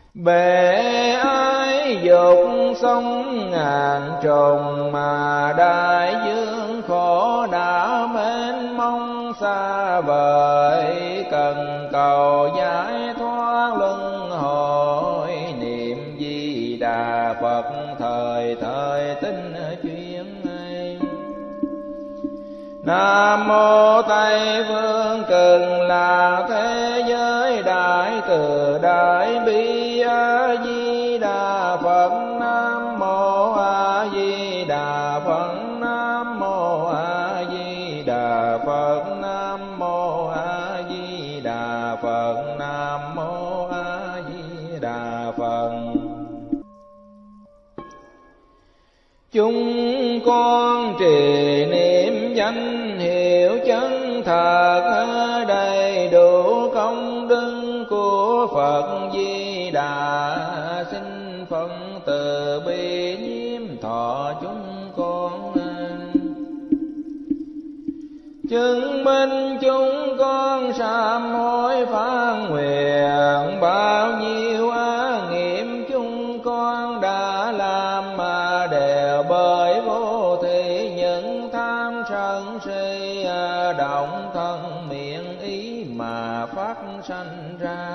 Bề ái dục sông ngàn trùng, mà đại dương khổ đã mênh mông xa vời. Cần cầu giải thoát luân hồi, niệm Di Đà Phật thời thời tinh chuyên ấy. Nam mô Tây Phương Cực Lạc thế giới đại từ đại bi. A Di Đà Phật. Nam mô A Di Đà Phật. Nam mô A Di Đà Phật. Nam mô A Di Đà Phật. Nam mô A Di Đà Phật. Chúng con trì niệm danh hiệu chân thật, đầy đủ công đức của Phật Di Đà. Xin Phật từ bi nhiếp thọ chúng con, chứng minh chúng con sám hối phán nguyện. Bao nhiêu ác nghiệp chúng con đã làm, mà đều bởi vô thị những tham sân si động thân miệng ý mà phát sanh ra.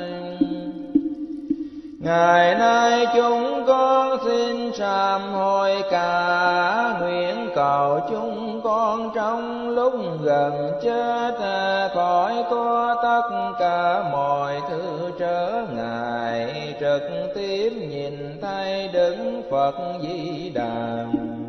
Ngày nay chúng con xin sám hối cả, nguyện cầu chúng con trong lúc gần chết khỏi có tất cả mọi thứ trở ngại, trực tiếp nhìn thấy Đức Phật Di Đà.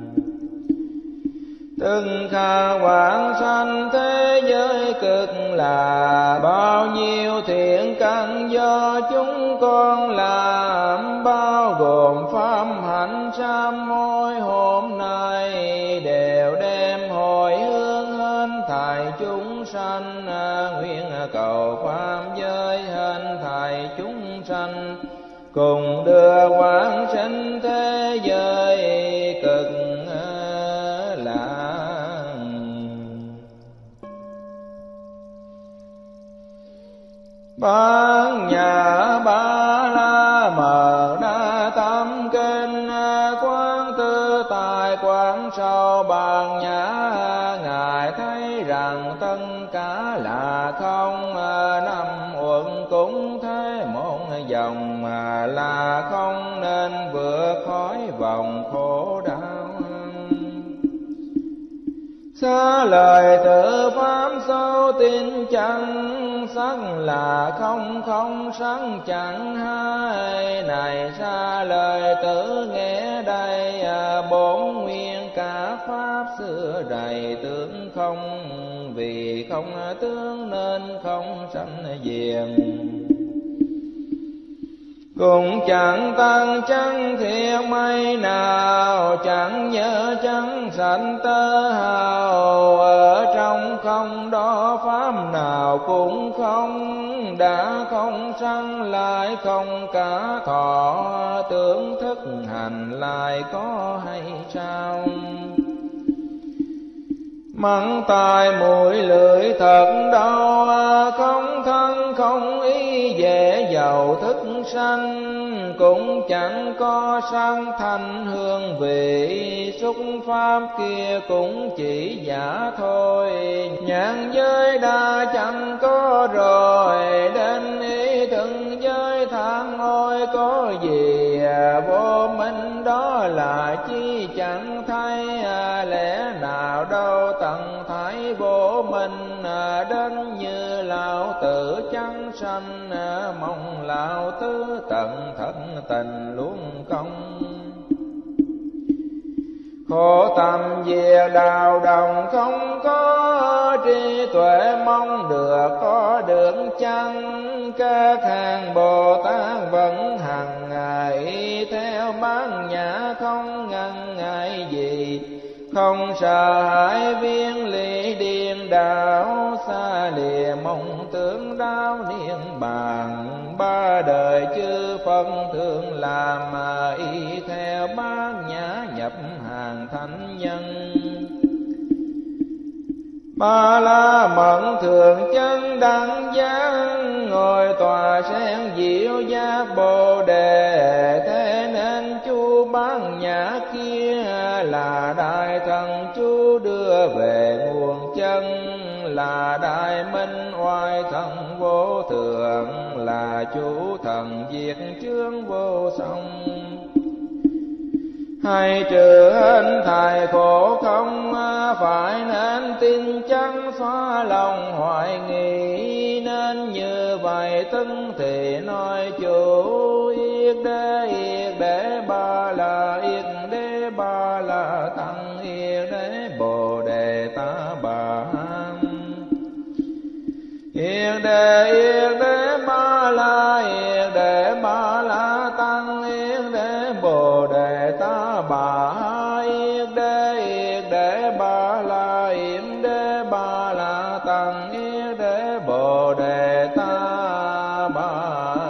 Từng khả quảng sanh thế giới cực là, bao nhiêu thiện căn do chúng con làm, bao gồm pháp hạnh sám hối hôm nay, đều đem hồi hướng hết thảy chúng sanh. Nguyện cầu pháp giới hết thảy chúng sanh, cùng đưa quảng sinh thế giới cực lạc. Bát Nhã Ba La Mật Đa Tâm Kinh, quán tư tài quán sâu Bát Nhã. Ngài thấy rằng tất cả là không, năm uẩn cũng thế một dòng, mà là không nên vượt khỏi vòng khổ đau. Xa lời tự pháp sâu tin chẳng, sắc là không không sắc chẳng hai. Này xa lời tự nghe đây, bốn nguyên cả pháp xưa đầy tướng không. Vì không tướng nên không sanh diền, cũng chẳng tăng chẳng thiệt mây nào, chẳng nhớ chẳng sanh tơ hào. Ở trong không đó pháp nào cũng không, đã không sanh lại không cả thọ. Tưởng thức hành lại có hay sao? Mắng tai mũi lưỡi thật đau, không thân không ý dễ giàu thức sanh. Cũng chẳng có sang thanh hương vị, xúc pháp kia cũng chỉ giả thôi. Nhãn giới đa chẳng có rồi, đến ý từng giới than ôi có gì. Vô minh đó là chi chẳng thấy, lẽ nào đâu tận thái vô minh. Đến như lão tử chẳng sanh, mong lão tứ tận thân tình luôn công. Khổ tâm về đạo đồng không có, trí tuệ mong được có được chăng. Các hàng Bồ Tát vẫn hằng ngày, theo Bát Nhã không ngăn ngại gì. Không sợ hãi viên lý điên đảo, xa lìa mong tưởng đau niên bàn. Ba đời chư phân thường làm, mà y theo Bát Nhã nhập hàng thánh nhân. Ba la mật thường chân đẳng giác, ngồi tòa sen diệu giác Bồ Đề. Thế nên chú Bán Nhã kia là đại thần chú đưa về nguồn chân, là đại minh oai thần vô thượng, là chú thần diệt chướng vô song. Hay trừ hình thầy khổ không, phải nên tin chắc xóa lòng hoài nghi. Nên như vậy tưng thì nói chủ yết đế ba la, yết đế ba la tăng, yết đế Bồ Đề Ta Bà. Yết đế ba la, yết đế ba la tăng, yết đế Bồ Đề Ta Bà. Yết đế ba la, yết đế ba la tăng, yết đế Bồ Đề Ta Bà.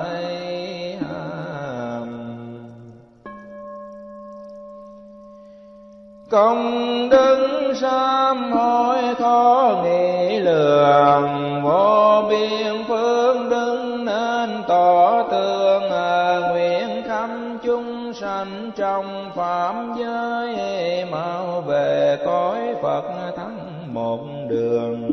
Công đức sám hối khó nghĩ lường, vô biên phương đức nên tỏ tường. Nguyện khắp chúng sanh trong phạm giới, mau về cõi Phật thắng một đường.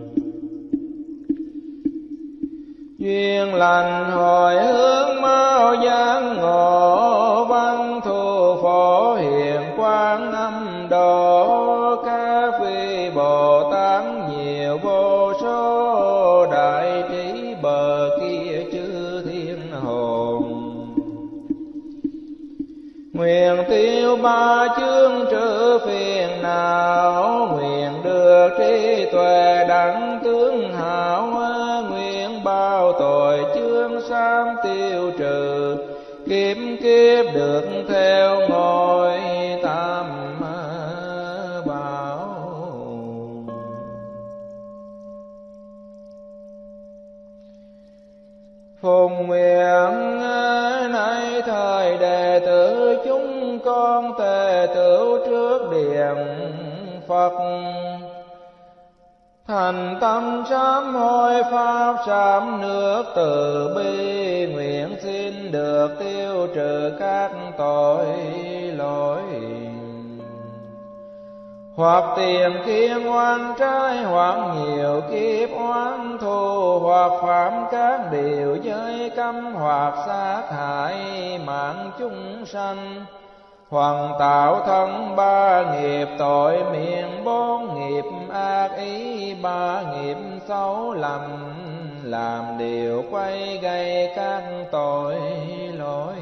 Duyên lành hồi hướng mau giác ngộ, văn thù phổ hiền quang âm độ. Các vị Bồ Tát nhiều vô số, đại trí bờ kia chư thiên hồn. Nguyện tiêu ba chướng trừ phiền não, nguyện được trí tuệ đẳng tướng hảo. Nguyện bao tội chướng sám tiêu trừ, kiếp kiếp được theo ngôi tam bảo. Phùng nguyện nay thời đệ tử chúng con tề tửu trước điện Phật, thành tâm sám hối pháp sám nước từ bi. Nguyện xin được tiêu trừ các tội lỗi, hoặc tiền kiên oan trái, hoặc nhiều kiếp oán thù, hoặc phạm các điều giới cấm, hoặc sát hại mạng chúng sanh, hoặc tạo thân ba nghiệp tội miệng, bốn nghiệp ác ý, ba nghiệp xấu lầm, làm điều quay gây các tội lỗi.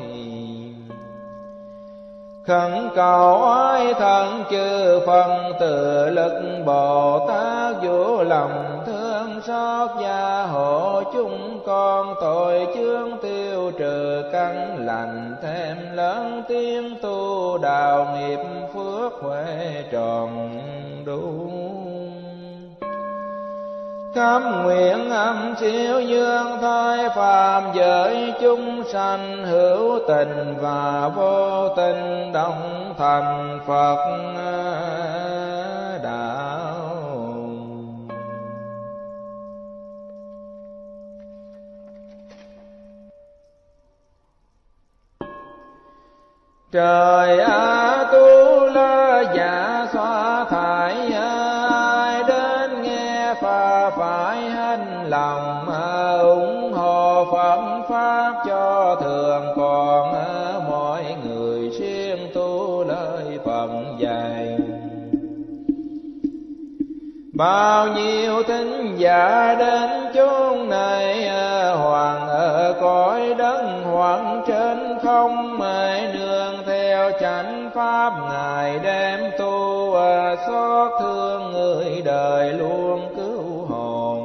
Khẩn cầu oai thần chư phần tự lực Bồ Tát, vũ lòng thương xót gia hộ chúng con. Tội chướng tiêu trừ căn lành, thêm lớn tiếng tu đạo nghiệp phước huệ tròn đủ. Khắp nguyện âm siêu dương thôi phàm giới chúng sanh, hữu tình và vô tình đồng thành Phật đạo. Trời A Tu La dạ xóa thải, ai đến nghe phà phải hành lòng, ủng hộ Phật pháp cho thường còn. Mọi người siêng tu lời Phật dạy, bao nhiêu thính giả đến chốn này, hoàng ở cõi đất hoặc trên không. Nương theo chánh pháp ngài đem tu, xót thương người đời luôn cứu hồn.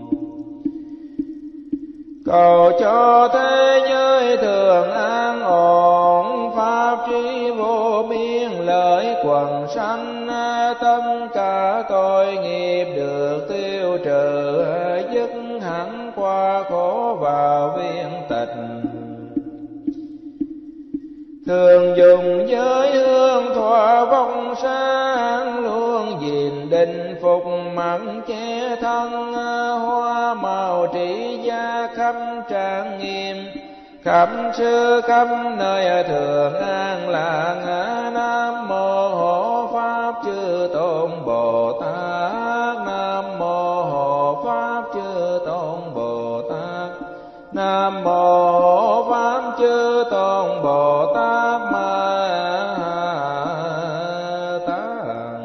Cầu cho thế giới thường an ổn, pháp trí vô biên lợi quần sanh. Tất cả tội nghiệp được tiêu trừ, dứt hẳn qua khổ vào viên tịch. Thường dùng giới hương thọ vong sáng, luôn gìn định phục mặn che thân. Hoa màu trị gia khắp trang nghiêm, khắp sư khắp nơi thường an lạc. Nam mô Hộ Pháp Chư Tôn Bồ Tát, Nam mô Hộ Pháp Chư Tôn Bồ Tát, Nam mô Hộ Pháp Chư Tôn Bồ Tát Ma Tát.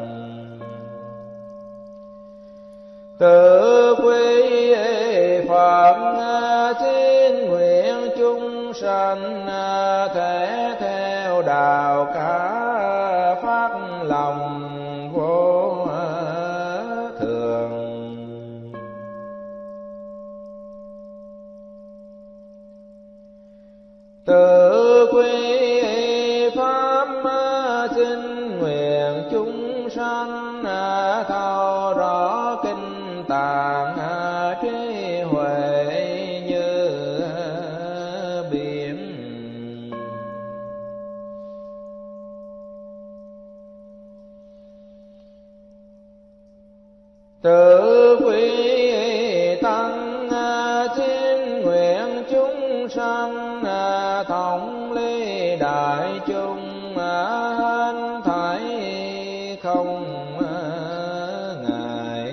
Tự quy Phật xin nguyện chúng sanh thể theo đạo cả phát lòng vô thường. Tự quy Pháp xin nguyện chúng sanh thấu rõ kinh tạng trí huệ như biển. Tự quy tăng xin nguyện chúng sanh thống ly đại chúng hết thảy không ngại.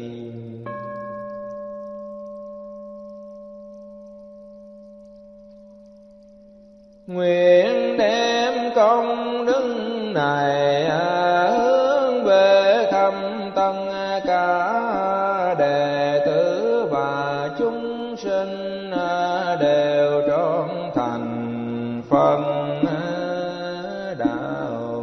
Nguyện đem công đức này hướng về thâm tân cả đệ tử và chúng sinh đều trọn thành phần đạo.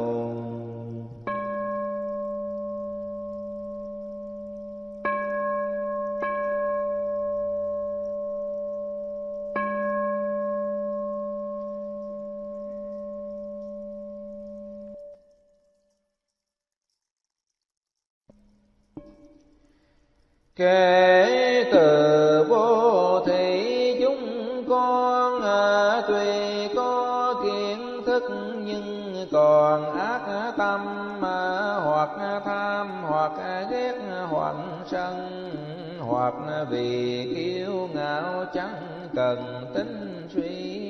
Kể từ vô thị chúng con tuy có kiến thức nhưng còn ác tâm, hoặc tham hoặc ghét hoặc sân, hoặc vì kiêu ngạo chẳng cần tính suy.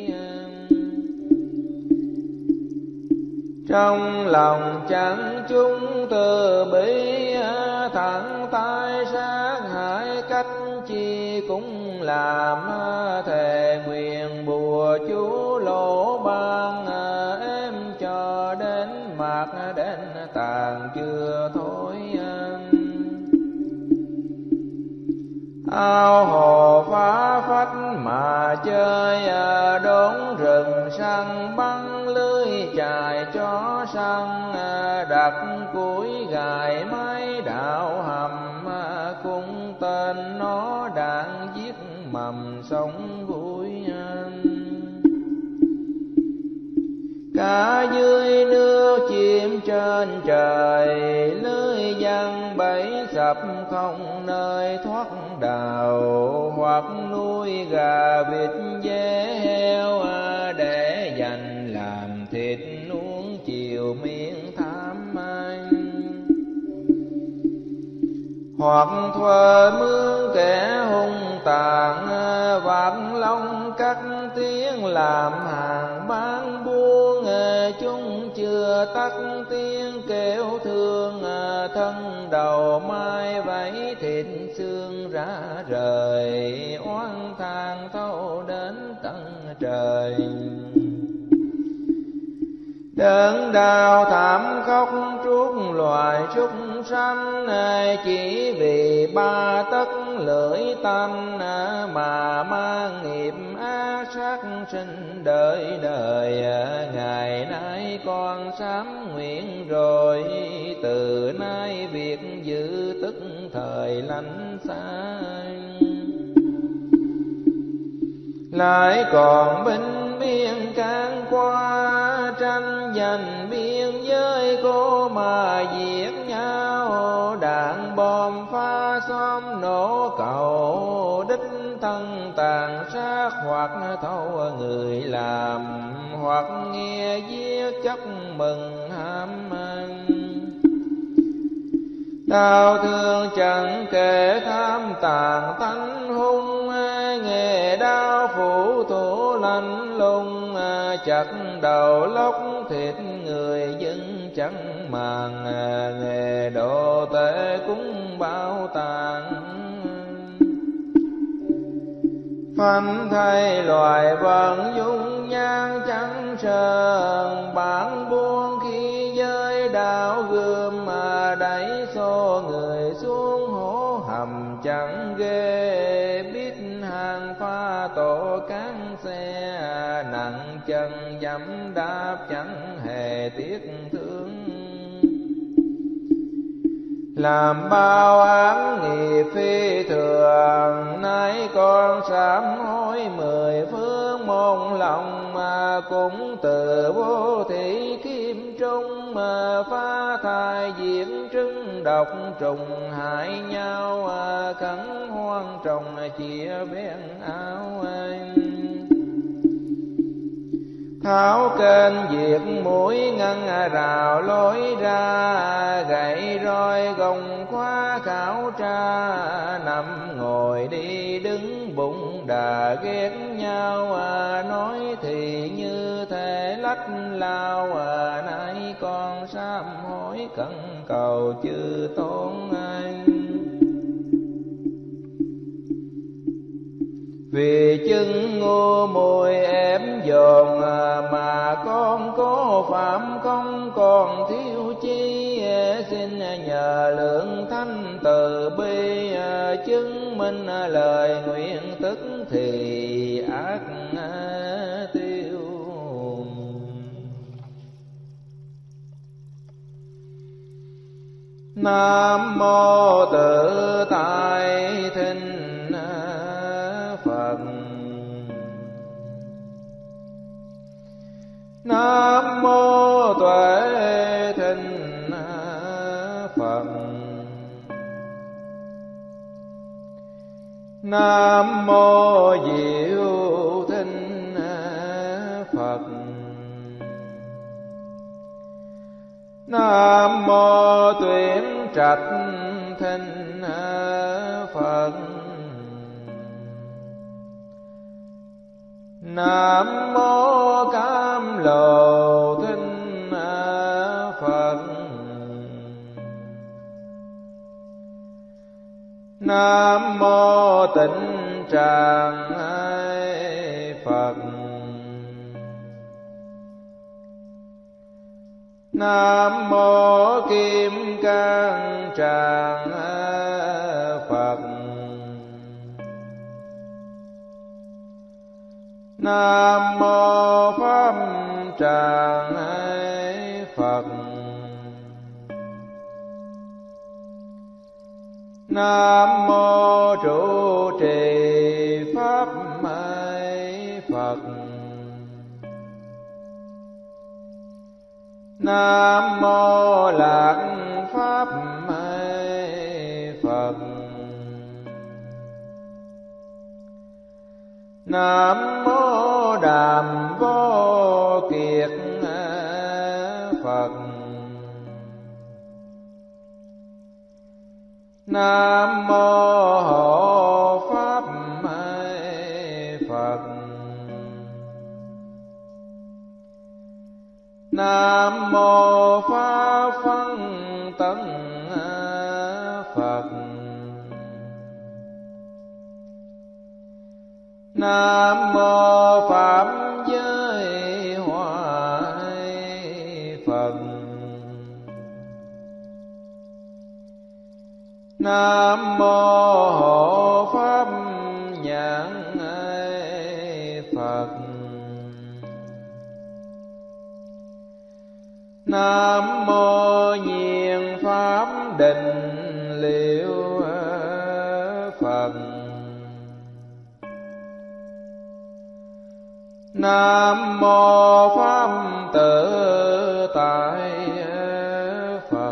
Trong lòng chẳng chúng từ bi thẳng tay sát hại, cách chi cũng làm thề nguyện bùa chú lỗ ban em cho đến mạt đến tàn chưa thôi. Ao hồ phá phách mà chơi, đốn rừng săn bắn lưới chài cho săn, đặt củi gài máy đạo hầm, cung tên nó đạn giết mầm sống vui. Cả dưới nước chim trên trời, lưới giăng bẫy sập không nơi thoát đào, hoặc nuôi gà vịt dê heo để dành làm thịt nuông chiều miệng tham anh. Hoặc thuê mướn kẻ hung tàn, vạt lông cắt tiếng làm hàng bán buôn. Chúng chưa tắt tiếng kêu thương, thân đầu mai vẫy thịt xương rã rời, oán than thâu đến tận trời. Đớn đau thảm khóc truốt loài súc sanh, chỉ vì ba tấc lưỡi tanh mà mang nghiệp ác sát sinh đời đời. Ngày nay con sám nguyện rồi, từ nay việc giữ tức thời lánh xa. Lại còn binh biên can qua, tranh giành biên giới cô mà giết nhau. Đạn bom phá xóm nổ cầu, đích thân tàn sát hoặc thâu người làm, hoặc nghe giết chóc mừng ham ăn. Đau thương chẳng kể tham tàn tánh hung, nghe đao phủ thủ lạnh lùng, chặt đầu lóc thịt người dân chẳng màng, nghề độ tể cúng bao tàng. Phanh thay loài vận dung nhan chẳng sơn, bản buông khi giới đạo gươm, đẩy xô người xuống hố hầm chẳng ghê. Biết hàng pha tổ cán xe, nặng chân dẫm đạp chẳng hề tiếc thương. Làm bao án nghiệp phi thường, nay con sám hối 10 phương môn lòng, cũng từ vô thị kim trung, phá thai diễn trứng độc trùng hại nhau, cắn hoang trồng chia bén áo anh. Tháo kênh diệt mũi ngăn rào lối ra, gậy roi gồng khóa khảo tra, nằm ngồi đi đứng bụng đà ghét nhau, nói thì như thể lách lao, nay con sám hối cẩn cầu chư tôn anh. Vì chứng ngu muội ém dồn, mà con có phạm không còn thiếu chi. Xin nhờ lượng thanh từ bi, chứng minh lời nguyện tức thì ác tiêu. Nam mô Tự Tại Thinh Phật. Nam mô Tuệ Thinh Phật. Nam mô Diệu Thinh Phật. Nam mô Tuyển Trạch Thinh Phật. Nam mô Cam Lồ Thinh Phật. Nam mô Tịnh Tràng Phật. Nam mô Kim Cang Tràng Phật. Nam mô Pháp Tràng Phật. Nam mô Trụ Trì Pháp Phật. Nam mô Lạc Pháp Phật. Nam mô Đàm Vô Kiệt Phật. Nam mô Hộ Pháp Phật. Nam mô Pháp Phân Tấn Phật. Nam mô Pháp Giới Hoại Phật. Nam mô Hộ Pháp Nhãn Phật. Nam mô Nhiên Pháp Định Liệu Phật. Nam mô Pháp Tự Tại Phật.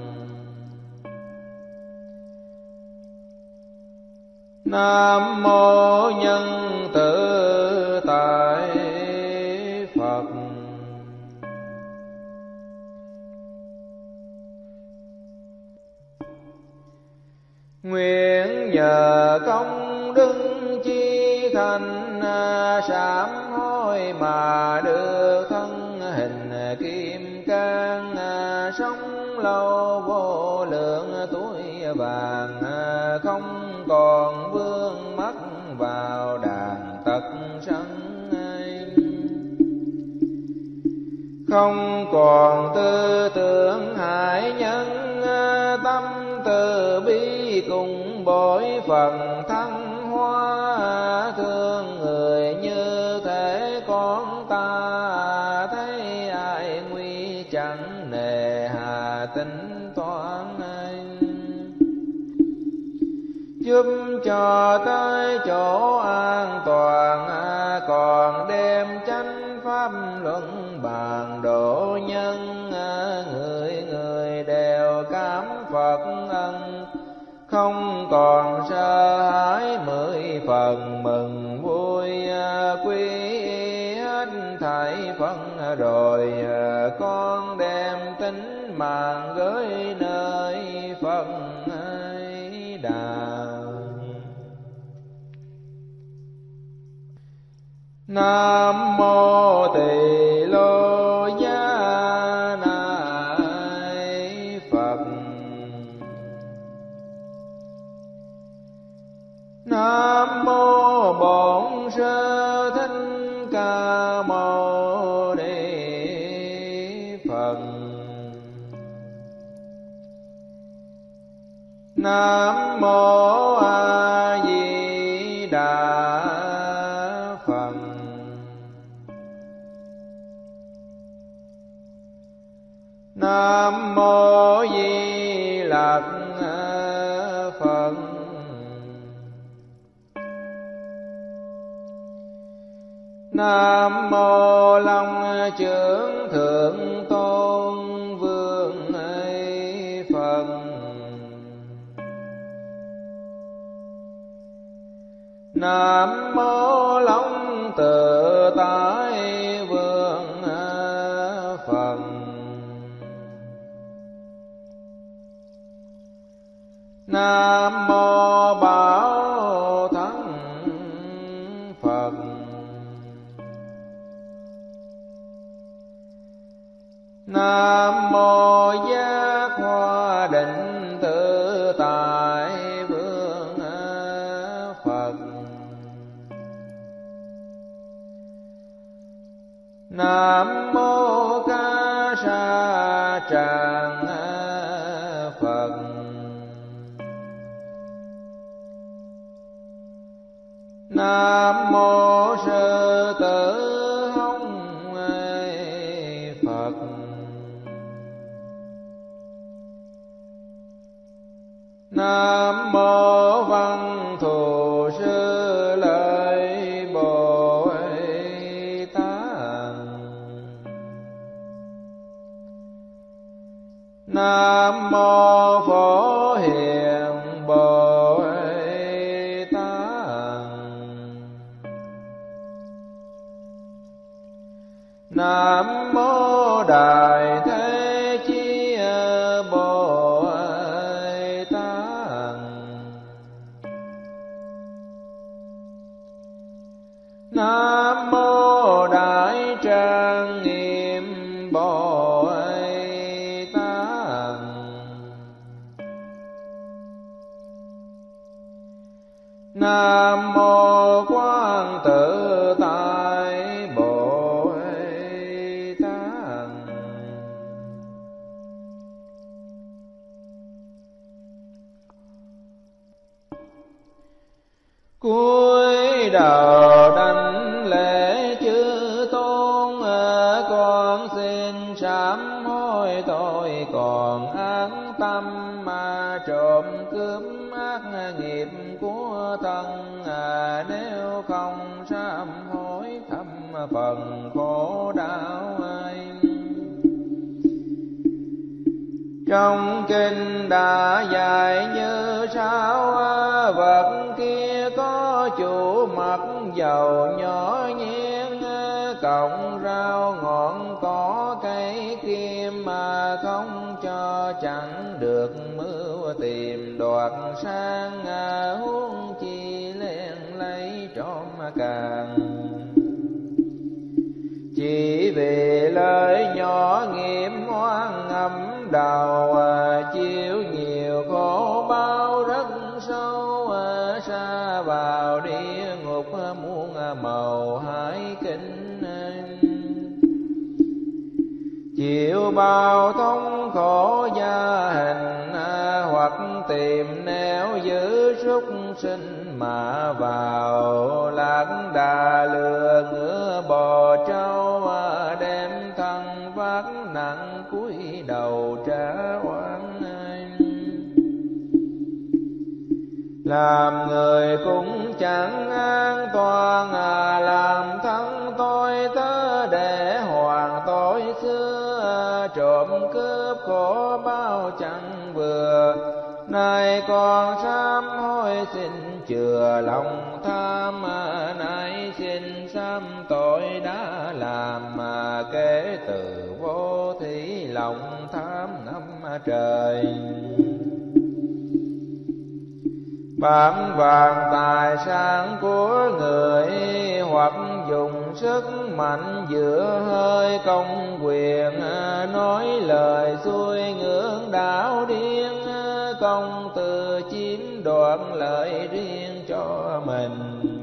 Nam mô Nhân Tự Tại Phật. Nguyện nhờ công đức chi thành sám hối mà được thân hình kim cang, sống lâu vô lượng tuổi vàng, không còn vương mắc vào đàn tật sân, không còn tư tưởng hại nhân, tâm từ bi cùng bội phần thăng hoa, thương người như thể con ta, thấy ai nguy chẳng nề hà tính toán, giúp cho tới chỗ an toàn, còn đem chánh pháp luận bàn độ nhân, người người đều cảm Phật ân, không còn sợ hãi 10 phần mừng vui, quy hết thảy phân rồi, con đem tính mạng gửi nơi Phật Đà. Nam mô Tỳ Lô Giá Ni Phật. Nam mô Bổn Sư Thích Ca Mâu Ni Phật. Nam mô A Di Đà Phật. Nam mô Di Lặc Phật. Nam mô Long Trưởng Thượng Tôn Vương Phật. Nam mô Long Tự Tại Vương Phật. Nam mô Bảo Thắng Phật. Nam mô Giác Hoa Định Tự Tại Vương Phật. Nam mô Ca Sa Tràng Phật. Nam mô Sư Tử Hồng Phật. Nam mô Văn Thù Sư Lợi Bồ Tát. Nam mô Phổ Hiền Bồ Tát. Nam mô Đại Thế Chí Bồ Tát. Nam mô Đại Trang Nghiêm Bồ Tát. Nam mô Quán Tự Tại Bồ Tát. Cúi đầu đảnh lễ chư tôn, con xin sám hối tội còn ác tâm, mà trộm cướp ác nghiệp của thân, nếu không sám hối thâm phần khổ đau ai. Trong kinh đã dạy như sau, vật kia có chủ mặt dầu nhỏ nhien, cọng rau ngọn cỏ cây kim, mà không cho chẳng được mưu tìm đoạt sang, huống chi len lấy trộm càng. chỉ vì lời nhỏ nghiêm oan ngầm đầu, chịu nhiều khổ bao rất sâu, sa vào địa ngục muôn màu hải kinh. Chịu bao thống khổ gia hình, hoặc tìm nẻo giữ súc sinh mà vào. Lạc đà lừa ngựa bò trâu, đem thân vác nặng cúi đầu trả oan. Làm người cũng chẳng an toàn, làm thân tôi tớ để hoàng tội xưa. Trộm cướp khổ bao chẳng vừa, nay con sám hối xin chừa lòng tham. Nay xin sám tội đã làm, kể từ vô thí lòng tham năm trời. Bám vàng tài sản của người, hoặc dùng sức mạnh giữa hơi công quyền. Nói lời xuôi ngưỡng đạo điên, công từ chiếm đoạt lợi riêng cho mình.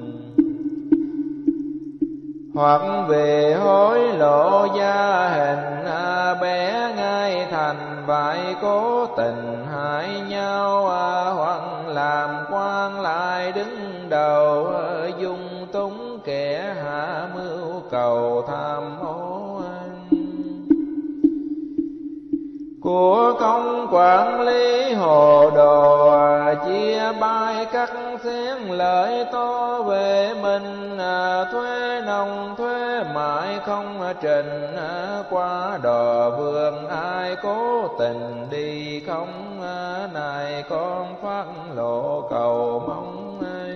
Hoặc về hối lộ gia hình, bé ngay thành vậy cố tình hại nhau. Hoặc làm quan lại đứng đầu, dung túng kẻ hạ mưu cầu tham ô. Của công quản lý hồ đồ, chia bay cắt xén lợi to về mình. Thuế nông thuế mại không trình, qua đò vườn ai cố tình đi không. Này con phát lộ cầu mong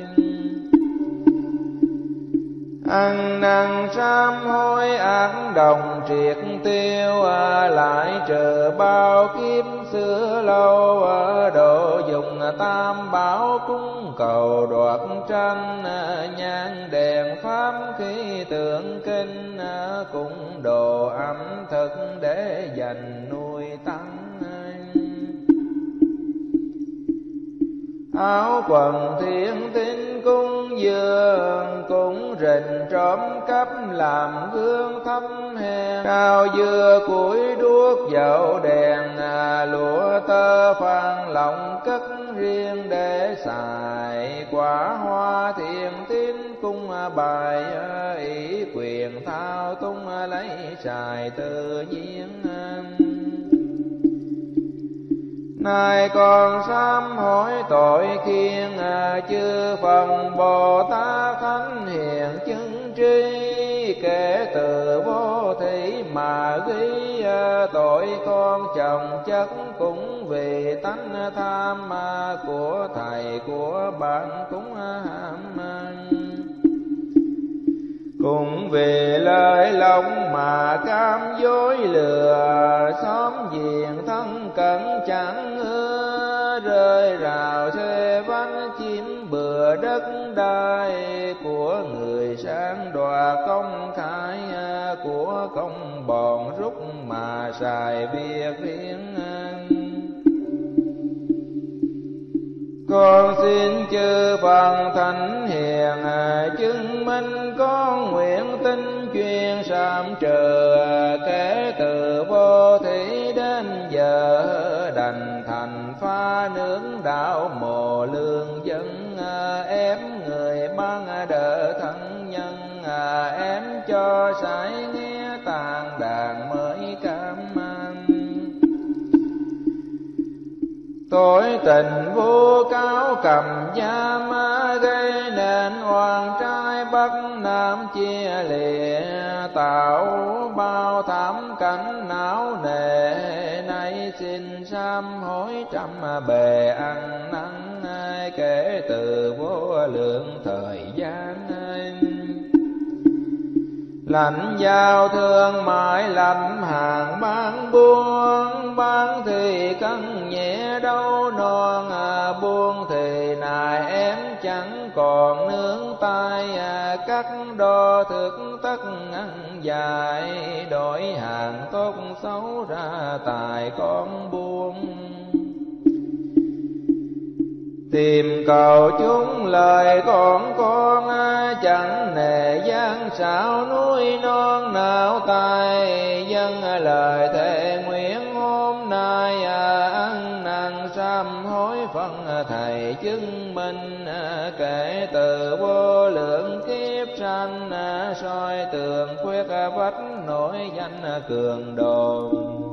ăn năn sám hối ác đồng triệt tiêu. Lại trừ bao kiếp xưa lâu, độ dùng tam bảo cúng cầu đoạt tranh. Nhang đèn pháp khí tượng kinh, cũng đồ ẩm thực để dành nuôi tăng. Áo quần thiên tín cung dường, cũng rình trộm cắp làm gương thấp hèn. Cao dưa củi đuốc dầu đèn, lụa tơ phan lọng cất riêng để xài. Quả hoa thiên tín cung bài, ý quyền thao tung lấy xài tự nhiên. Nay con sám hối tội khiên, chư phần Bồ Tát thánh hiền chứng tri. Kể từ vô thí mà ghi, tội con chồng chất cũng vì tánh tham. Của thầy của bạn cũng ham, cũng vì lời lòng mà cam dối lừa. Xóm giềng thân cận chẳng ưa, rơi rào thuê vắng chiếm bừa đất đai. Của người sang đoạt công khai, của công bọn rút mà xài việc riêng. Con xin chư phần thánh hiền, chứng minh con nguyện tinh chuyên sám trừ. Kể từ vô thí đến giờ, đành thành pha nướng đạo mồ lương dân. Ém người ban đỡ thân nhân, ém cho sải nghe tàn đàn mới cam an. Tội tình vô cáo cầm giam, gây nên oan trai bắc nam chia lìa. Tạo bao thảm cảnh não nề, nay xin sám hối trăm bề ăn năn. Kể từ vô lượng thời gian, lãnh giao thương mại lập hàng bán buôn. Bán thì cân nhẹ đâu non, buôn thì nài em chẳng còn nương tay, cắt đo thước tất ăn dài, đổi hàng tốt xấu ra tài con buông. Tìm cầu chúng lời con chẳng nề gian xảo núi non nào tài, dân lời thề nguyện hôm nay ăn năn sám hối phân thầy chứng minh, kể từ vô lượng kiếp sanh soi tường khuyết vách nổi danh cường đồn.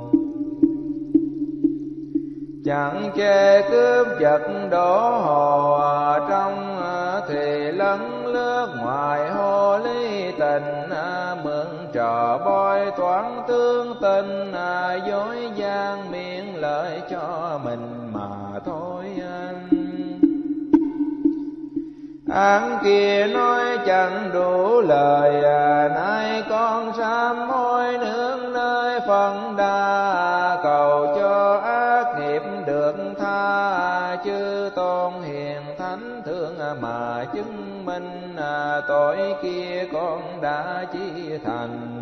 Chẳng chê cướp giật đổ hồ trong, thì lấn lướt ngoài hồ ly tình, mượn trò bói toán tương tình, dối gian miệng lợi cho mình mà thôi anh. Án kia nói chẳng đủ lời, nay con sám hối nương nơi phân đa, cầu cho ác nghiệp được tha, chư tôn hiền thánh thương mà chứng minh, tội kia con đã chi thành.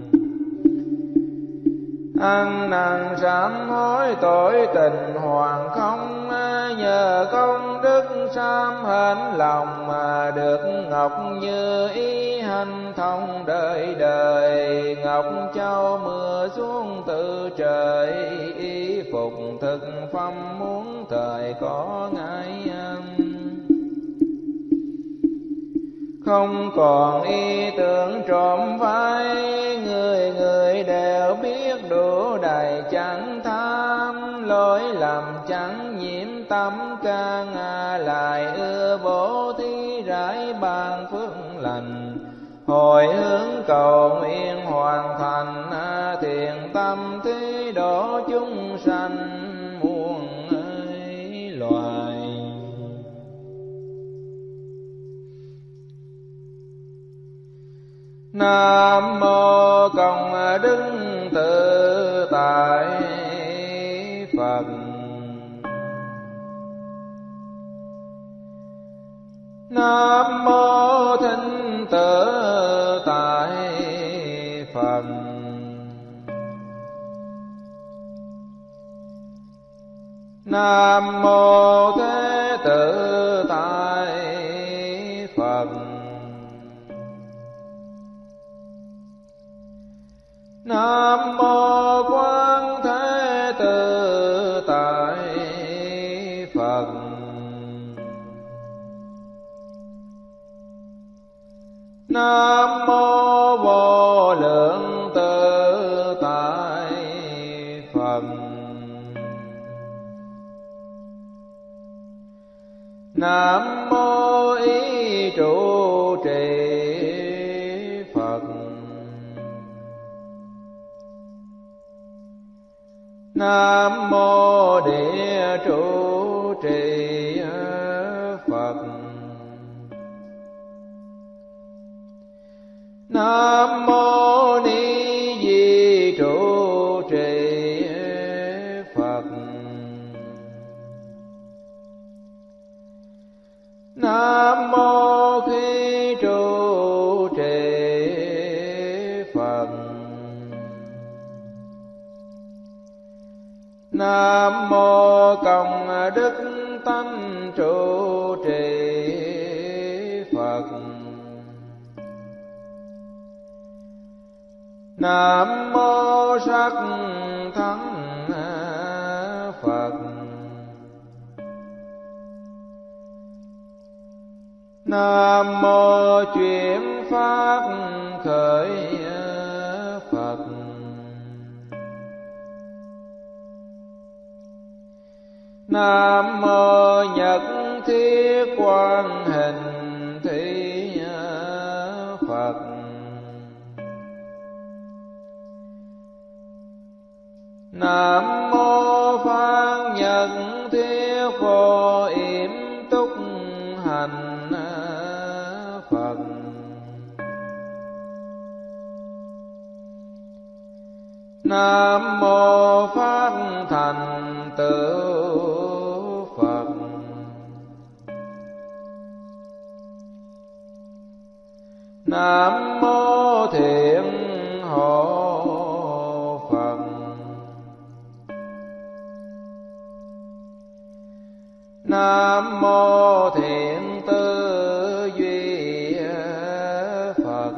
Ăn năn sám hối tội tình hoàn không, nhờ công đức sám hên lòng, được ngọc như ý hành thông đời đời. Ngọc châu mưa xuống từ trời, y phục thực phẩm muốn thời có ngại ăn. Không còn ý tưởng trộm vai, người người đều biết đủ đầy chẳng tham. Lỗi lầm chẳng nhiễm tâm can, lại ưa bố thí rải ban phước lành. Hồi hướng cầu nguyện hoàn thành, thiện tâm thí độ chúng sanh muôn loài. Nam mô Công Đức Tự Tại Phật. Nam mô Thinh Tự Tại Phật. Nam mô Thế Tự Tại Phật. Nam mô Quán Thế Tự Tại Phật. Nam mô Vô Lượng Tự Tại Phật. Nam mô Ý Trụ Trì Phật. Nam mô Địa Trụ Trì Phật. Nam mô Ni Di Trụ Trì Phật. Nam mô Khí Trụ Trì Phật. Nam mô Công Đức Tánh Trụ Trì Phật. Nam mô Sắc Thắng Phật. Nam mô Chuyển Pháp Khởi Phật. Nam mô Nhật Thiết Quan Hình Thị Phật. Nam mô Phan Nhật Thiết Vô Yểm Túc Hành Phật. Nam mô Phát Thành Tựu Phật. mô Thiện Hộ Phật. Nam mô Thiện Tư Duy Phật.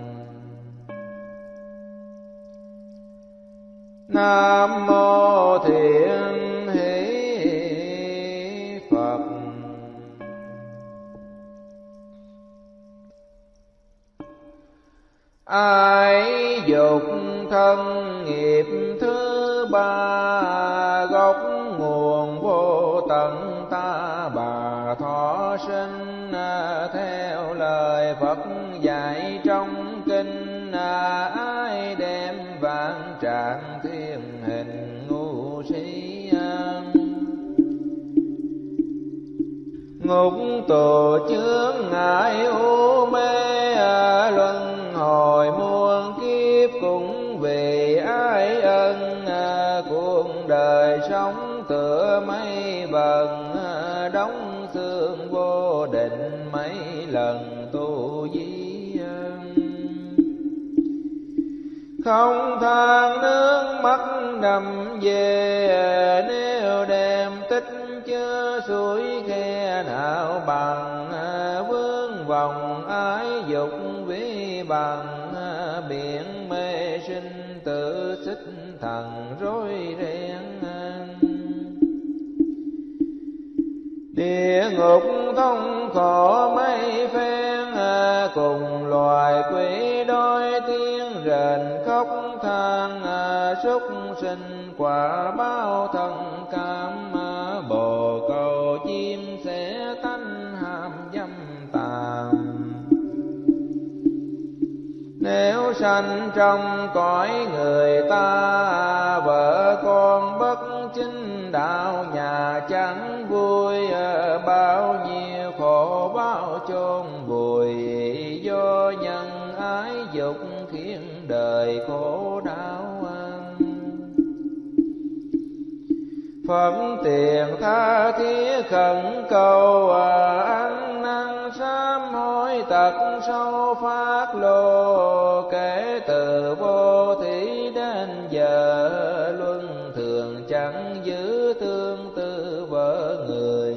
Nam mô Thiện Hỷ Phật. Ái dục thân nghiệp thứ ba, gốc nguồn vô tận ta bà thọ sinh. Theo lời Phật dạy trong kinh, ai đem vạn trạng thiên hình ngu si. Ngục tù chướng ngại u mê, luân hồi muôn kiếp cũng vì ái ân. Cuộc đời sống tựa mây vần, đóng xương vô định mấy lần tu di. Không than nước mắt đầm về, nếu đem tích chứa suối khe nào bằng. Vướng vòng ái dục vi bằng, biển mê sinh tự xích thần rối ren. Địa ngục thống khổ mấy phen, cùng loài quỷ đói tiếng rền khóc than. Súc sinh quả báo thân cam, bồ câu chim sẽ tánh ham dâm tàm. Nếu sanh trong cõi người ta, vợ con bất chính đạo nhà chẳng vui. Bao nhiêu khổ báo chôn vùi, do nhân ái dục khiến đời khổ đau. Phật tiền tha thiết khẩn cầu, ăn năn sám hối tật sâu phát lộ. Kể từ vô thí đến giờ, luân thường chẳng giữ tương tư vợ người.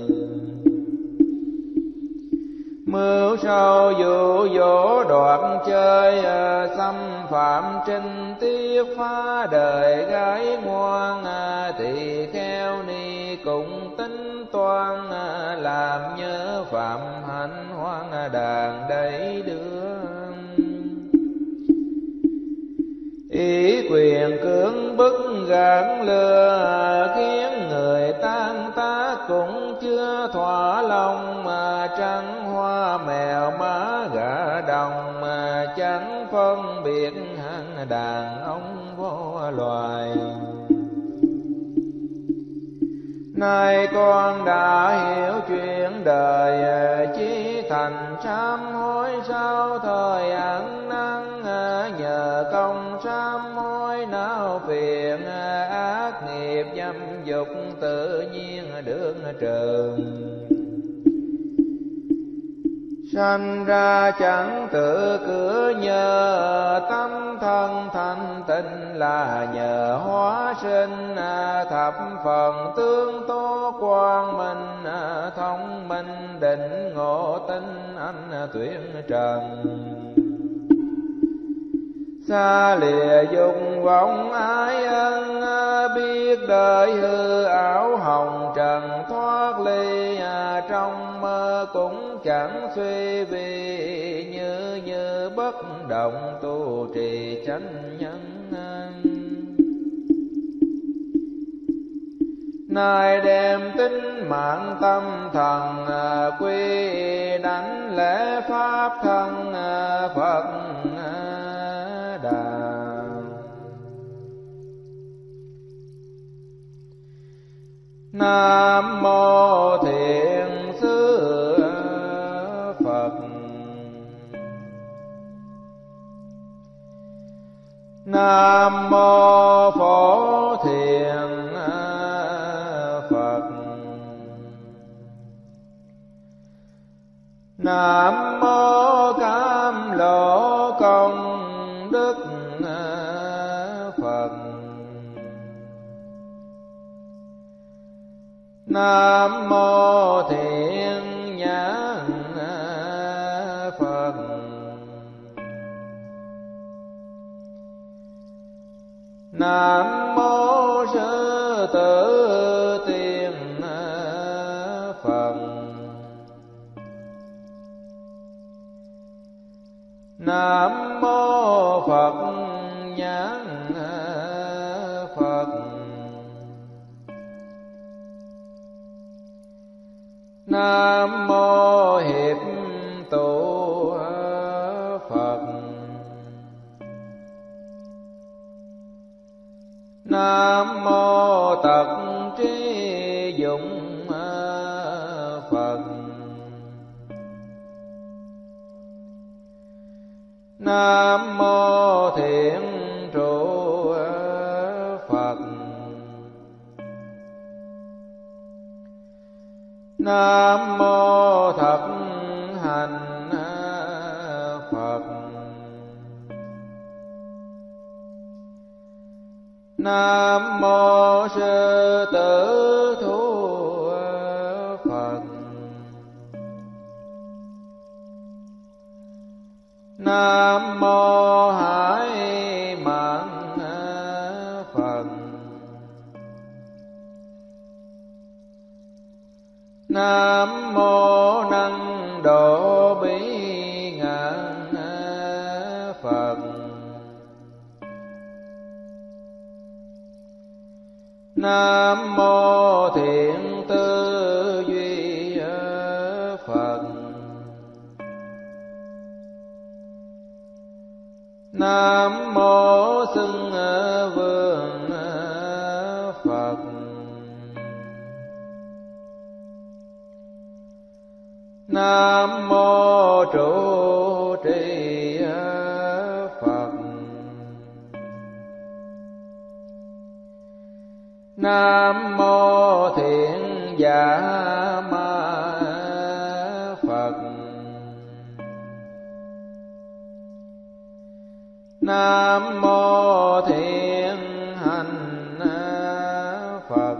Mưu sâu dụ dỗ đoạt chơi, xâm phạm trinh tiết phá đời gái ngoan. Tỳ kheo ni cũng tính toan, làm nhớ phạm hạnh hoang đàn đẩy đưa. Ý quyền cưỡng bức gạn lừa, khiến người tan tác cũng chưa thỏa lòng. Trắng hoa mèo má gà đồng, chẳng phân biệt hạng đàn ông vô loài. Nay con đã hiểu chuyện đời, chí thành sám hối sau thời ăn năn. Nhờ công sám hối não phiền, ác nghiệp dâm dục tự nhiên được trừ. Sanh ra chẳng tự cửa nhờ, tâm thân thanh tịnh là nhờ hóa sinh. Thập phần tương tố quang minh, thông minh định ngộ tinh anh tuyển trần. Xa lìa dục vọng ái ân, biết đời hư ảo hồng trần thoát ly. Trong mơ cũng chẳng suy vì, như bất động tu trì chánh nhân. Nay đem tính mạng tâm thần, quy đánh lễ pháp thân Phật Đà. Nam mô Thiện Sư Phật. Nam mô Phổ Thiện Phật. Nam mô Cam Lộ Cầu công đức Phật. Nam mô Thiện Nhãn Phật. Nam mô Sư Tử Tiên Phật. Nam mô Phật Nhãn Phật. Nam mô Hiệp Tụ Phật. Nam mô Tật Trí Dụng Phật. Nam mô Thiện Trụ Phật. Nam mô Thập Hành Phật. Nam mô Sư Tử Thú Phật. Nam mô Hải Mạn Phật. Nam mô Năng Độ Bỉ Ngạn Phật. Nam mô Thiện Tư Duy Phật. Nam mô Xưng Vương Phật. Nam mô Trụ Trì Phật. Nam mô Thiện Giả Ma Phật. Nam mô Thiện Hành Phật.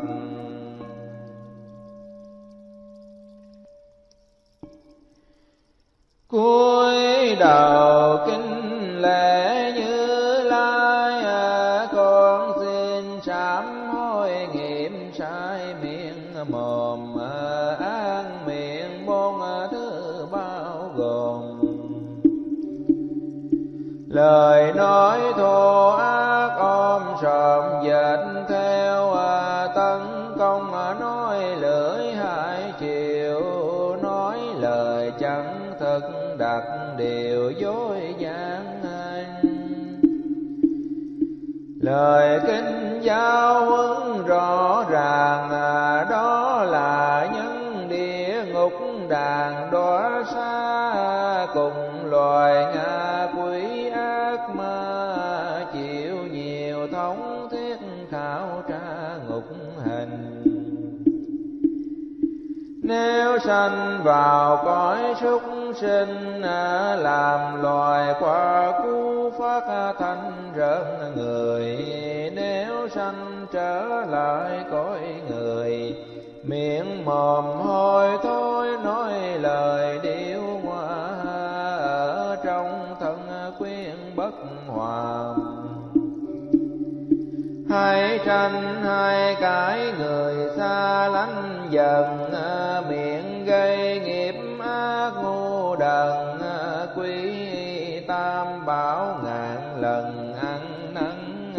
Cúi đầu kính lễ Như Lai, con xin sám hối nghiệm sai miệng mồm, ác miệng bốn thứ bao gồm. Lời nói thô ác ôm sòm dệt theo, tấn công nói lưỡi hai chiều, nói lời chẳng thực đặt điều dối gian. Lời kinh giáo huấn rõ ràng, đó là những địa ngục đàn đọa xa, cùng loài ngạ quỷ ác ma, chịu nhiều thống thiết khảo tra ngục hình. Nếu sanh vào cõi súc sinh, làm loài qua cú phát thanh rợn người. Nếu sanh trở lại cõi người, miệng mồm hôi thối nói lời điêu ngoa, ở trong thân khuyên bất hòa. Hai tranh hai cái người xa lánh dần, miệng gây nghiệp ác ngu đần, quý tam bảo ngàn lần ăn năn.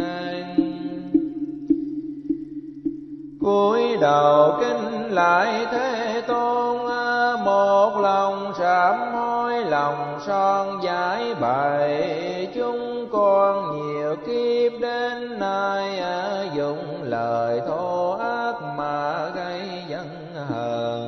Cúi đầu kính lại Thế Tôn, một lòng sám hối lòng son giải bày. Chúng con nhiều kiếp đến nay, dùng lời thô ác mà gây giận hờn.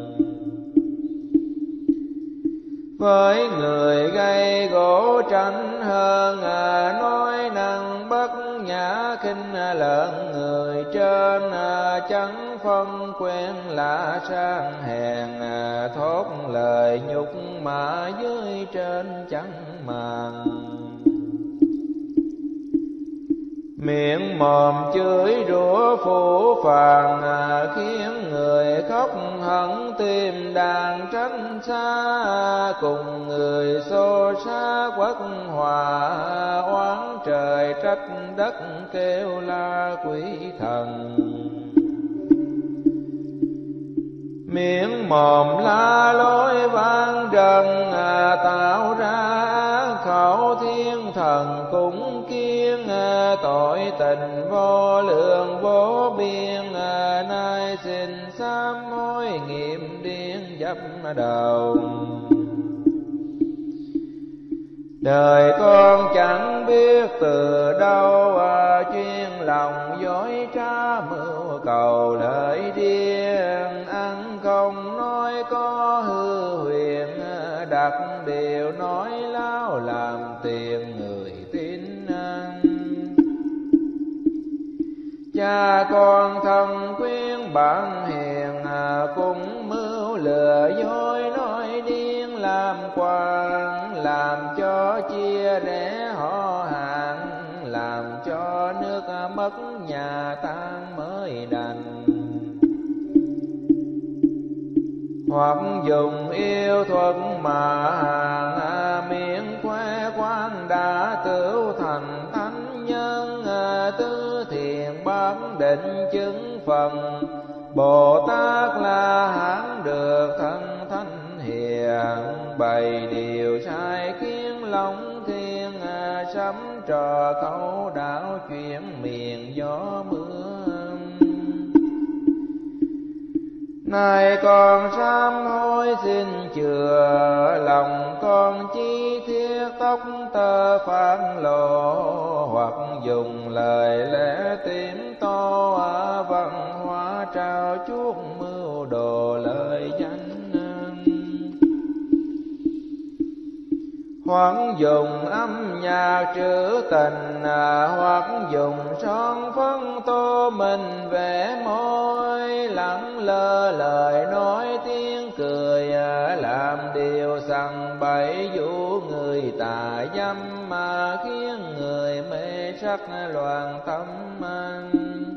Với người gây gỗ tranh hơn, nói năng bất nhã khinh lợn người trên. Chẳng phân quen lạ sang hèn, thốt lời nhục mà dưới trên chẳng màng. Miệng mồm chửi rủa phũ phàng, khiến người khóc hận tim đàn tránh xa. Cùng người xô xá quốc hòa, oán trời trách đất kêu la quỷ thần. Miệng mồm la lối vang trần, tạo ra khẩu thiên thần cũng kiêng. Tội tình vô lượng vô biên, nay xin sám hối nghiệm điên dấp đầu. Đời con chẳng biết từ đâu, chuyên lòng dối trá mưu cầu lợi riêng. Ăn không nói có hư huyền, đặt điều nói láo làm tiền người tin ăn. Cha con thân khuyên bạn hiền, cũng mưu lừa dối nói điên làm quan. Làm cho chia rẽ họ hàng, làm cho nước mất nhà tan mới đành. Hoặc dùng yêu thuật mà hàng, miệng khoe khoang đã tửu thành thánh nhân. Tứ thiện bán định chứng phần, Bồ Tát La Hán được thân thánh hiền. Bày điều sai khiến lòng thiên, sắm trò khẩu đạo chuyển miền gió mưa. Này con sám hối xin chừa, lòng con chi thiết tóc tơ phản lộ. Hoặc dùng lời lẽ tím to, văn hóa trao chuốt mưu đồ lời danh. Hoặc dùng âm nhạc trữ tình, hoặc dùng son phấn tô mình vẽ môi. Lẳng lơ lời nói tiếng cười, làm điều sằng bậy dụ người tà dâm. Mà khiến người mê sắc loạn tâm anh.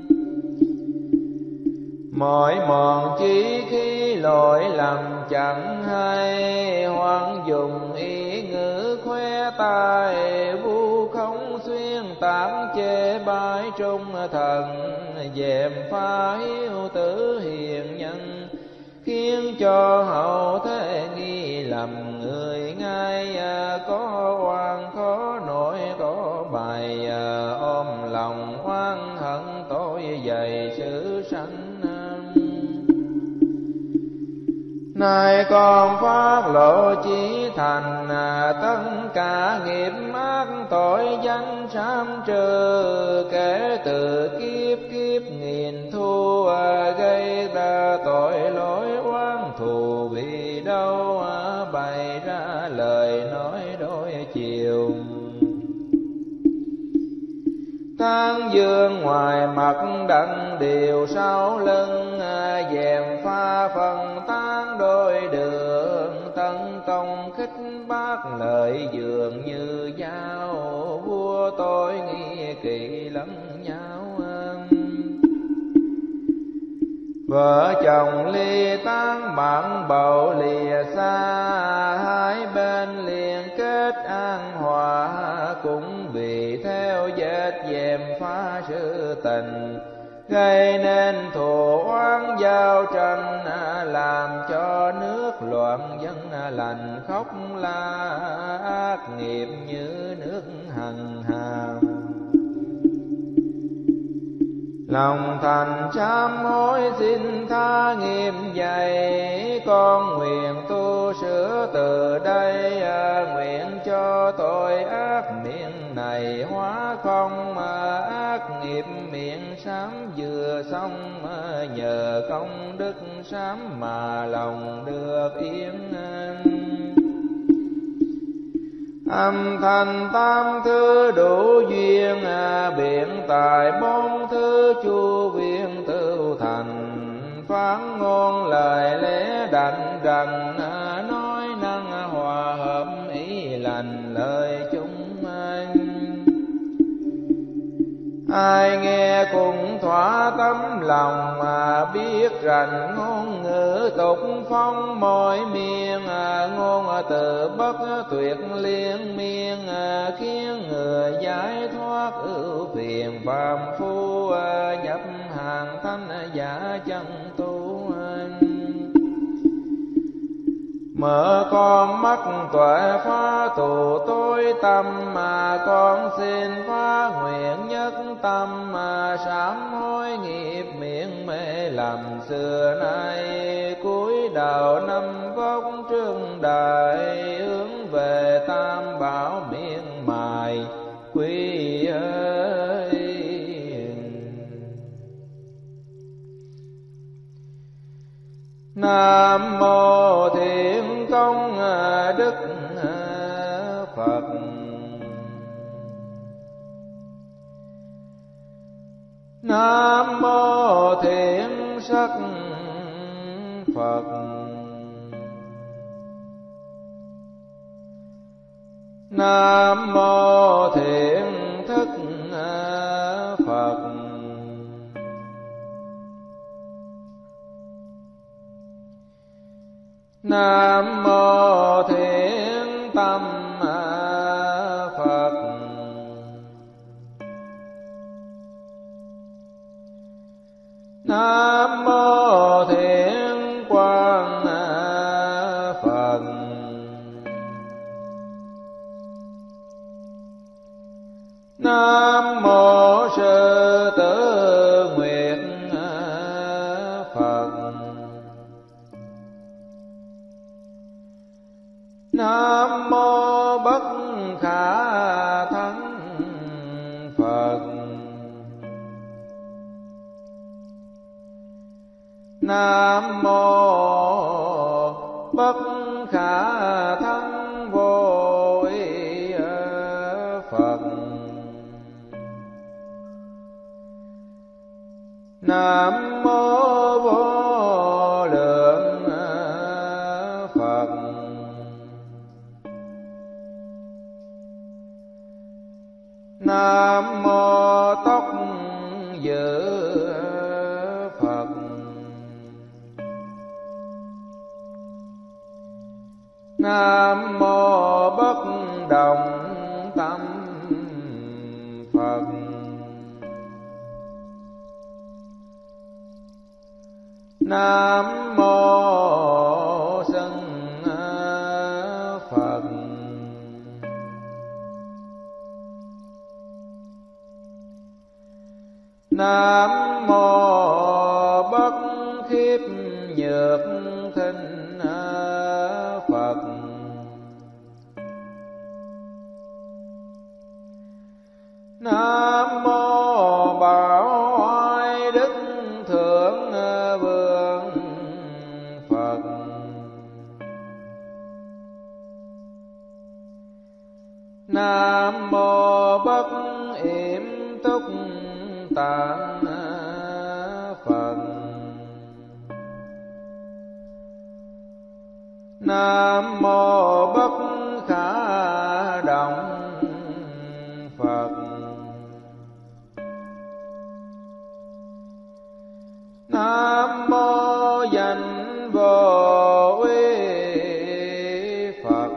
Mỏi mòn chí khi lỗi lầm chẳng hay, hoặc dùng ý ngữ khoe tài vu không xuyên tán chê bai trung thần. Dèm pha hiếu tử hiền nhân, khiến cho hậu thế nghi lầm người ngay. Có oan khó nổi có bài, ôm lòng oan hận tội dày sự sanh. Nay con phát lộ chí thành, tất cả nghiệp ác tội danh sám trừ. Kể từ kiếp kiếp nghìn thu, gây ra tội lỗi oán thù vì đâu. Bày ra lời nói đôi chiều, tán dương ngoài mặt đặng điều sau lưng. Dèm pha phần tán đôi đường, tấn công khích bác lợi dường như dao. Vua tôi nghi kỵ lẫn nhau, vợ chồng ly tán bạn bầu lìa xa. Hai bên liền kết an hòa, cũng vì theo vết dèm pha sự tình. Gây nên thù oán giao tranh, làm cho nước loạn dân lành khóc la. Ác nghiệp như nước hằng hà, lòng thành sám hối xin tha nghiệp dày. Con nguyện tu sửa từ đây, nguyện cho tội ác miệng này hóa không. Ác nghiệp miệng sám vừa xong, nhờ công đức sám mà lòng được yên. Âm thanh tam thứ đủ duyên, biện tài bốn thứ chu viên tựu thành. Phán ngôn lời lẽ đảnh rằng, nói năng hòa hợp ý lành lời chúng anh. Ai nghe cũng thỏa tấm lòng, biết rành ngôn ngữ tục phong mọi miền, ngôn từ bất tuyệt liên miên, khiến người giải thoát ưu phiền phàm phu, nhập hàng thanh giả chân tu. Mở con mắt tuệ phá tù tối tâm, con xin phá nguyện nhất tâm, sám hối nghiệp miệng mê lầm xưa nay. Cúi đầu năm vóc trương đại, hướng về tam bảo miên mài quy ơi. Nam mô Thiện Công Đức Phật. Nam mô Thiện Sắc Phật. Nam mô Thiện Thức Phật. Nam mô Thiện Tâm Phật. Nam mô Thiện Quang Phật. Nam mô Sư Tử Nguyệt Phật. Nam mô Bất Khả Thắng Phật. Nam mô Bất Khả Thắng Vô Ý Phật. Nam mô Vô Lượng Phật. Nam mô Tóc Dự Phật. Nam mô Bất Động Tâm Phật. Nam mô Sân Phật. Nam mô Bất Khiếp Nhược Thinh Phật. Nam mô Bảo Oai Đức Thượng Vương Phật. Nam mô Bất Yểm Túc Tạng Phật. Nam mô Bất Khả Động Phật. Nam mô Danh Vô Uy Phật.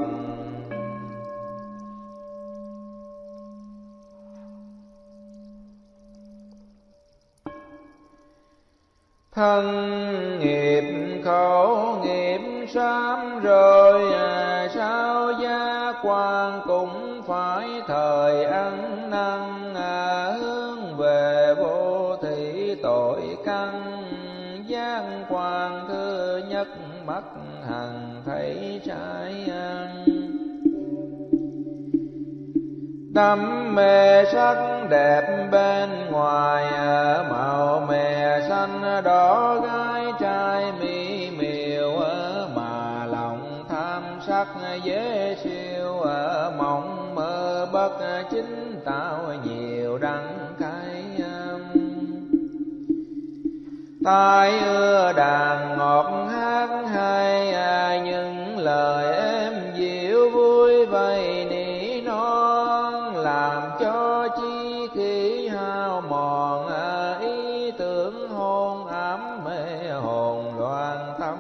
Thân nghiệp khẩu nghiệp sám rồi, sao gia quan cũng phải thời ăn năn, hướng về vô thị tội căn. Giác quan thứ nhất mắt hằng thấy trái ăn. Đam mê sắc đẹp bên ngoài, màu mè xanh đỏ gái trai mỹ miều, mà lòng tham sắc dễ siêu, mộng mơ bất chính tạo nhiều đắng cay. Tai ưa đàn ngọt hát hay, những lời êm dịu vui vầy nỉ non, làm cho chi khí hao mòn ý tưởng hôn ám mê hồn loạn tâm.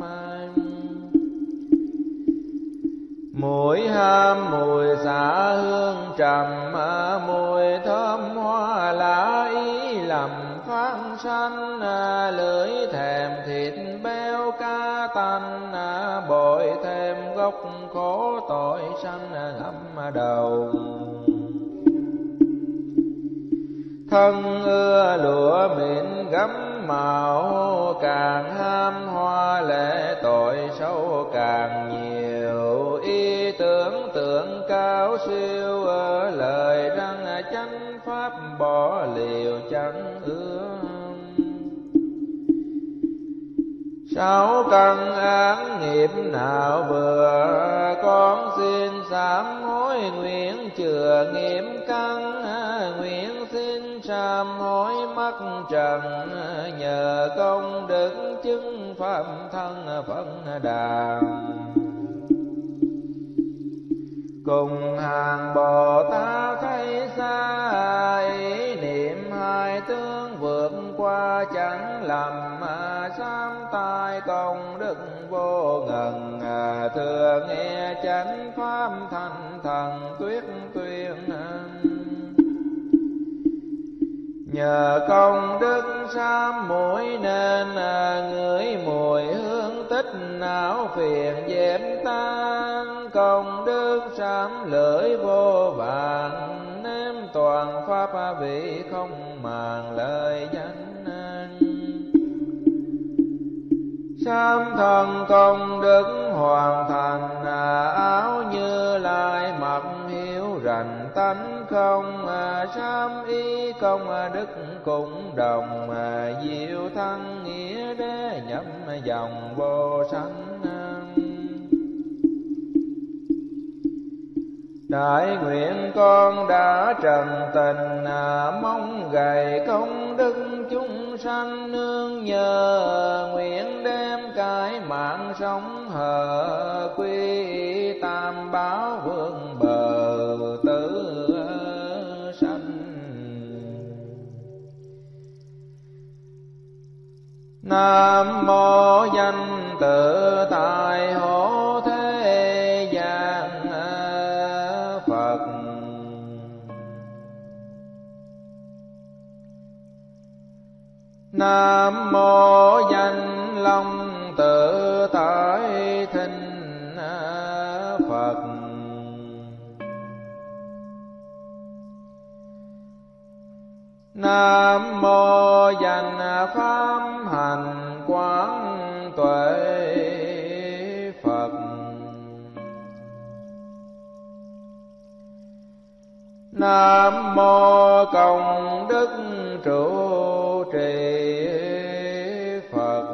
Mùi ham mùi xả hương trầm, mùi thơm hoa lá ý lầm phát sanh. Lưỡi thèm thịt béo cá tanh, bội thêm gốc khổ tội sanh ngậm đầu. Thân ưa lụa mịn gấm màu, càng ham hoa lệ tội sâu càng nhiều. Ý tưởng tượng cao siêu, lời răng chánh pháp bỏ liều chẳng ưa. Sáu căn án nghiệp nào vừa, con xin sám hối nguyện chừa nghiệp căn. Nguyện xin sám hối mắc trần, nhờ công đức chứng pháp thân phân đà. Cùng hàng Bồ Tát thấy xa, ý niệm hai tướng vượt qua chẳng lầm. Sám tai công đức vô ngần, thừa nghe chánh pháp thanh thần tuyết tuyên. Nhờ công đức sám mũi nên, ngửi mùi hương tích não phiền dẹp tan. Công đức sám lưỡi vô vàn, nếm toàn pháp vị không màng lời danh. Sám thân công đức hoàn thành, áo Như Lai mặc hiếu rành tánh không. Sám ý công đức cũng đồng, diệu thân nghĩa đế nhập dòng vô sanh. Đại nguyện con đã trần tình, mong gầy công đức chúng sanh nương nhờ. Nguyện đem cái mạng sống hờ, quy tam bảo vương bờ tử sanh. Nam mô danh tự tại hộ thế gian Phật. Nam mô danh long tự tại thinh Phật. Nam mô danh pháp hành quán tuệ Phật. Nam mô công đức trụ trì Phật.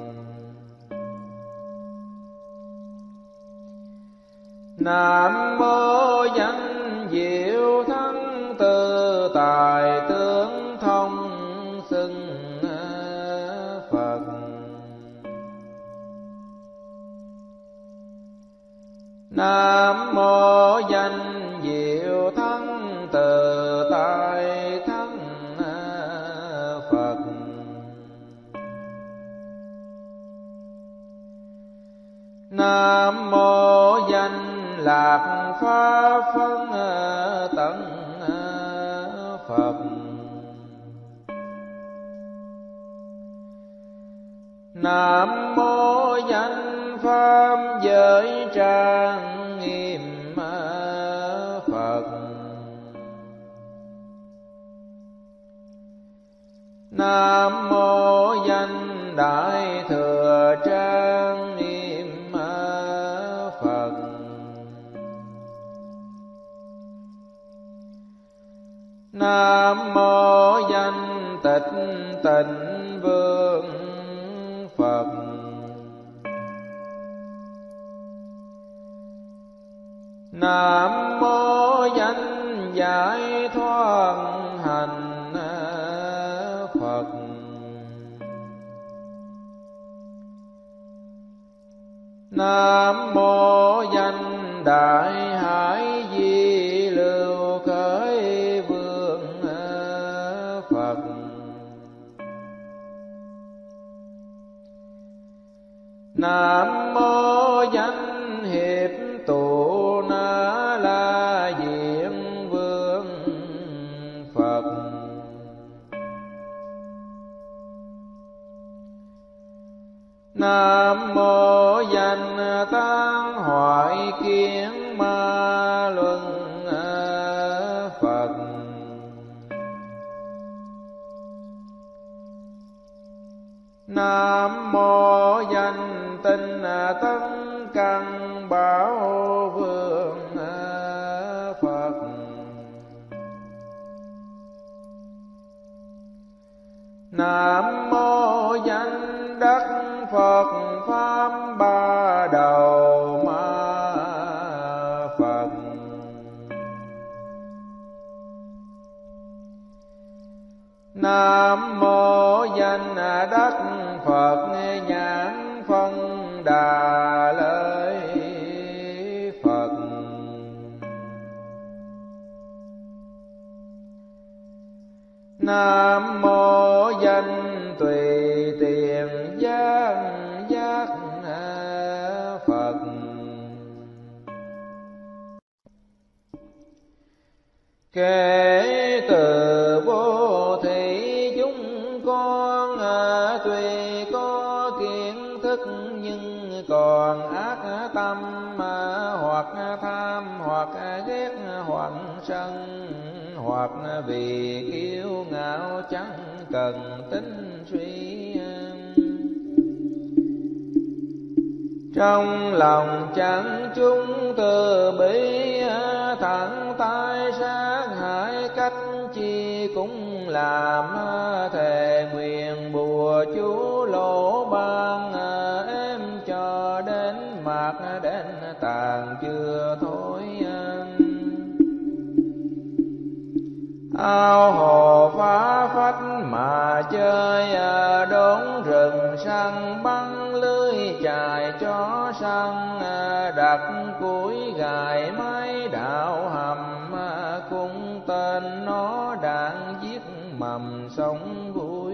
Nam mô danh diệu thắng tự tại tướng thông xưng Phật. Nam mô danh diệu thắng tự tại thắng Phật. Nam mô danh lạc pháp phân tận Phật. Nam mô danh pháp giới trang nghiêm Phật. Nam mô danh đại thừa trang nghiêm Phật. Nam mô danh tịch tịnh vương Phật. Nam mô danh giải thoát hành Phật. Nam mô danh đại hải di lưu khởi vương Nam mô danh hiệp tụ na la diện vương Phật. Nam mô danh tán hoại kiến ma luân Phật. Nam mô danh tinh tấn căn bảo vương Phật. Nam mô danh đắc Phật pháp ba đầu ma Phật. Nam mô danh đắc Phật nhãn phân đà lợi Phật. Nam mô danh tùy tiện giác giác Phật. Kể từ vô thị chúng con tuy có kiến thức nhưng còn ác tâm, hoặc tham hoặc ghét hoặc sân, hoặc vì kiêu ngạo chẳng cần tính suy. Trong lòng chẳng chúng từ bi, thẳng tay sát hại cách chi cũng làm. Thề nguyện bùa chú lỗ ban, em cho đến mạc đến tàn chưa thôi. Ao hồ phá phách mà chơi, đốn rừng săn bắn lưới chài cho săn. Đặt củi gài máy đạo hầm, cung tên nó đạn giết mầm sống vui.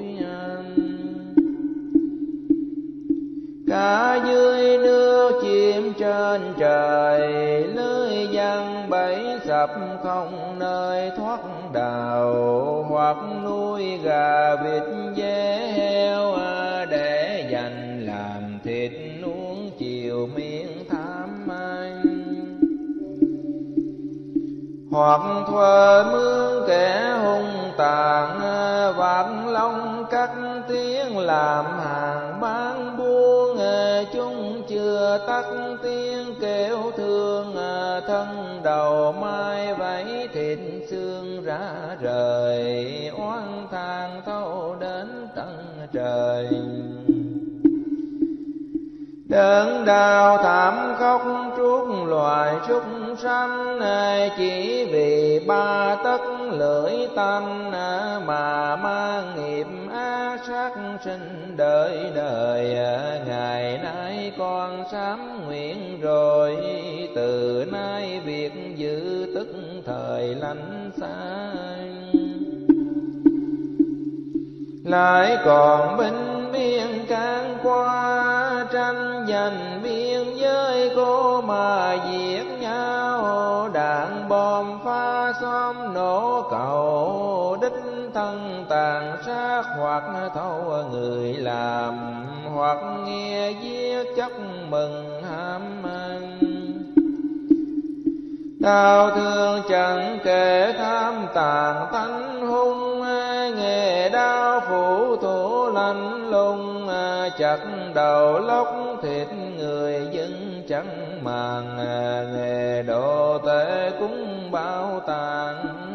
Cả dưới nước chim trên trời, lưới giăng bẫy sập không nơi thoát đào. Hoặc nuôi gà vịt dê heo, để dành làm thịt nuông chiều miệng tham anh. Hoặc thuê mướn kẻ hung tàn, vạt lông cắt tiếng làm hàng bán buôn. Chúng chưa tắt tiếng kêu thương, thân đầu mai vẫy thịt xương rã rời. Oán than thâu đến tận trời, đớn đau thảm khóc trút loài súc sanh. Chỉ vì ba tấc lưỡi tanh, mà mang nghiệp ác sát sinh đời đời. Ngày nay con sám nguyện rồi, từ nay việc giữ tức thời lánh xa. Lại còn binh biên can qua, tranh giành biên giới cô mà giết nhau. Đạn bom phá xóm nổ cầu, đích thân tàn sát hoặc thâu người làm. Hoặc nghe giết chóc mừng ham ăn, đau thương chẳng kể tham tàn tánh hung. Nghề đau phủ thủ lạnh lùng, chặt đầu lóc thịt người dân chẳng màng. Nghề đồ tể cũng bao tàn,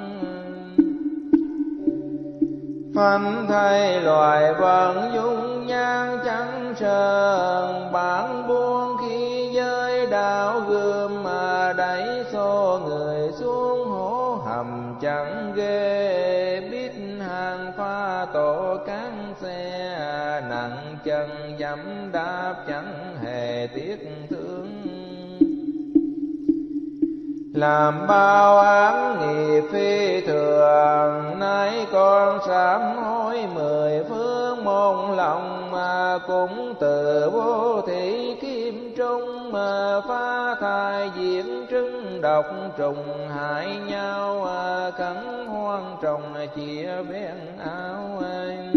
phanh thay loài vận dung nhan chẳng sờn. Bản buông khi giới đạo gươm, mà đẩy xô người xuống hố hầm chẳng ghê. Biết hàng pha tổ cán xe, nặng chân dẫm đạp chẳng hề tiếc thương. Làm bao ám nghiệp phi thường, nay con sám hối 10 phương môn lòng. Mà cũng từ vô thị phá thai diễm trứng độc trùng hại nhau, khẩn hoang trồng chìa ven áo anh.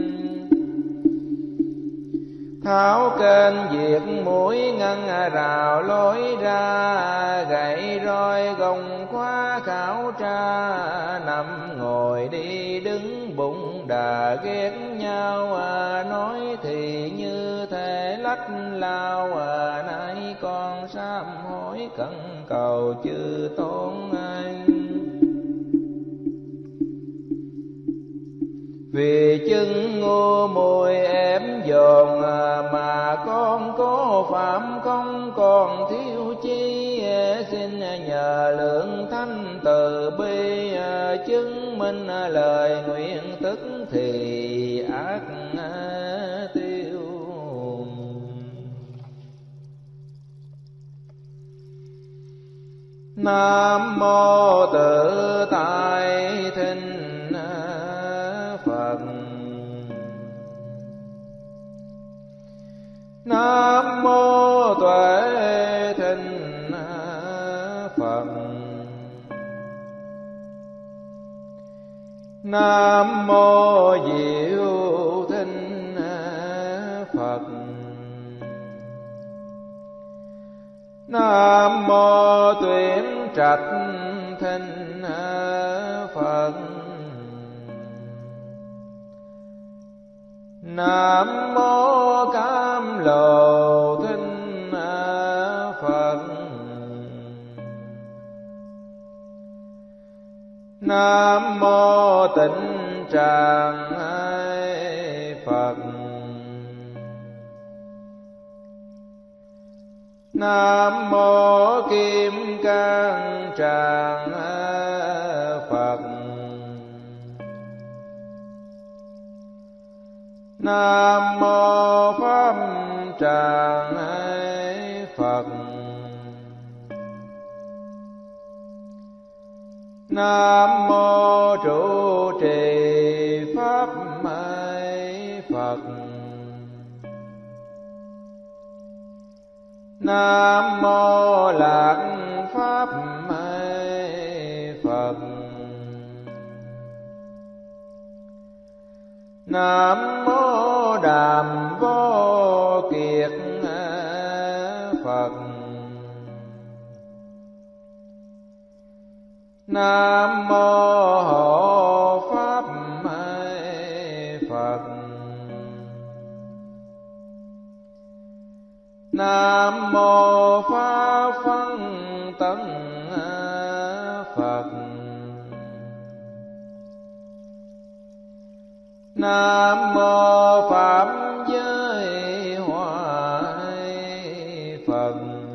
Tháo kênh diệt mũi ngăn rào lối ra, gậy roi gồng khóa khảo tra, nằm ngồi đi đứng bụng đà ghét nhau, nói thì như thể lách lao, nay con sám hối cẩn cầu chư tôn anh. Vì chân ngu muội ém dồn, mà con có phạm không còn thiếu chi, xin nhờ lượng thanh từ bi, chứng minh lời nguyện tức thì ác tiêu. Nam mô Tự Tại Thinh Phật. Nam mô Tuệ Thinh Phật. Nam mô Diệu Thinh Phật. Nam mô Tuyển Trạch Thinh Phật. Nam mô Cam Lồ Thinh Phật. Nam mô Tịnh Tràng Phật. Nam mô Kim Cang Tràng Phật. Nam mô Pháp Tràng Phật. Nam mô Trụ Trì Pháp Phật. Nam mô Lạc Pháp Phật. Nam mô Đàm Vô Kiệt Phật. Nam mô Hộ Pháp Phật. Nam mô Pháp Phân Tấn Phật. Nam mô Pháp Giới Hoại Phật.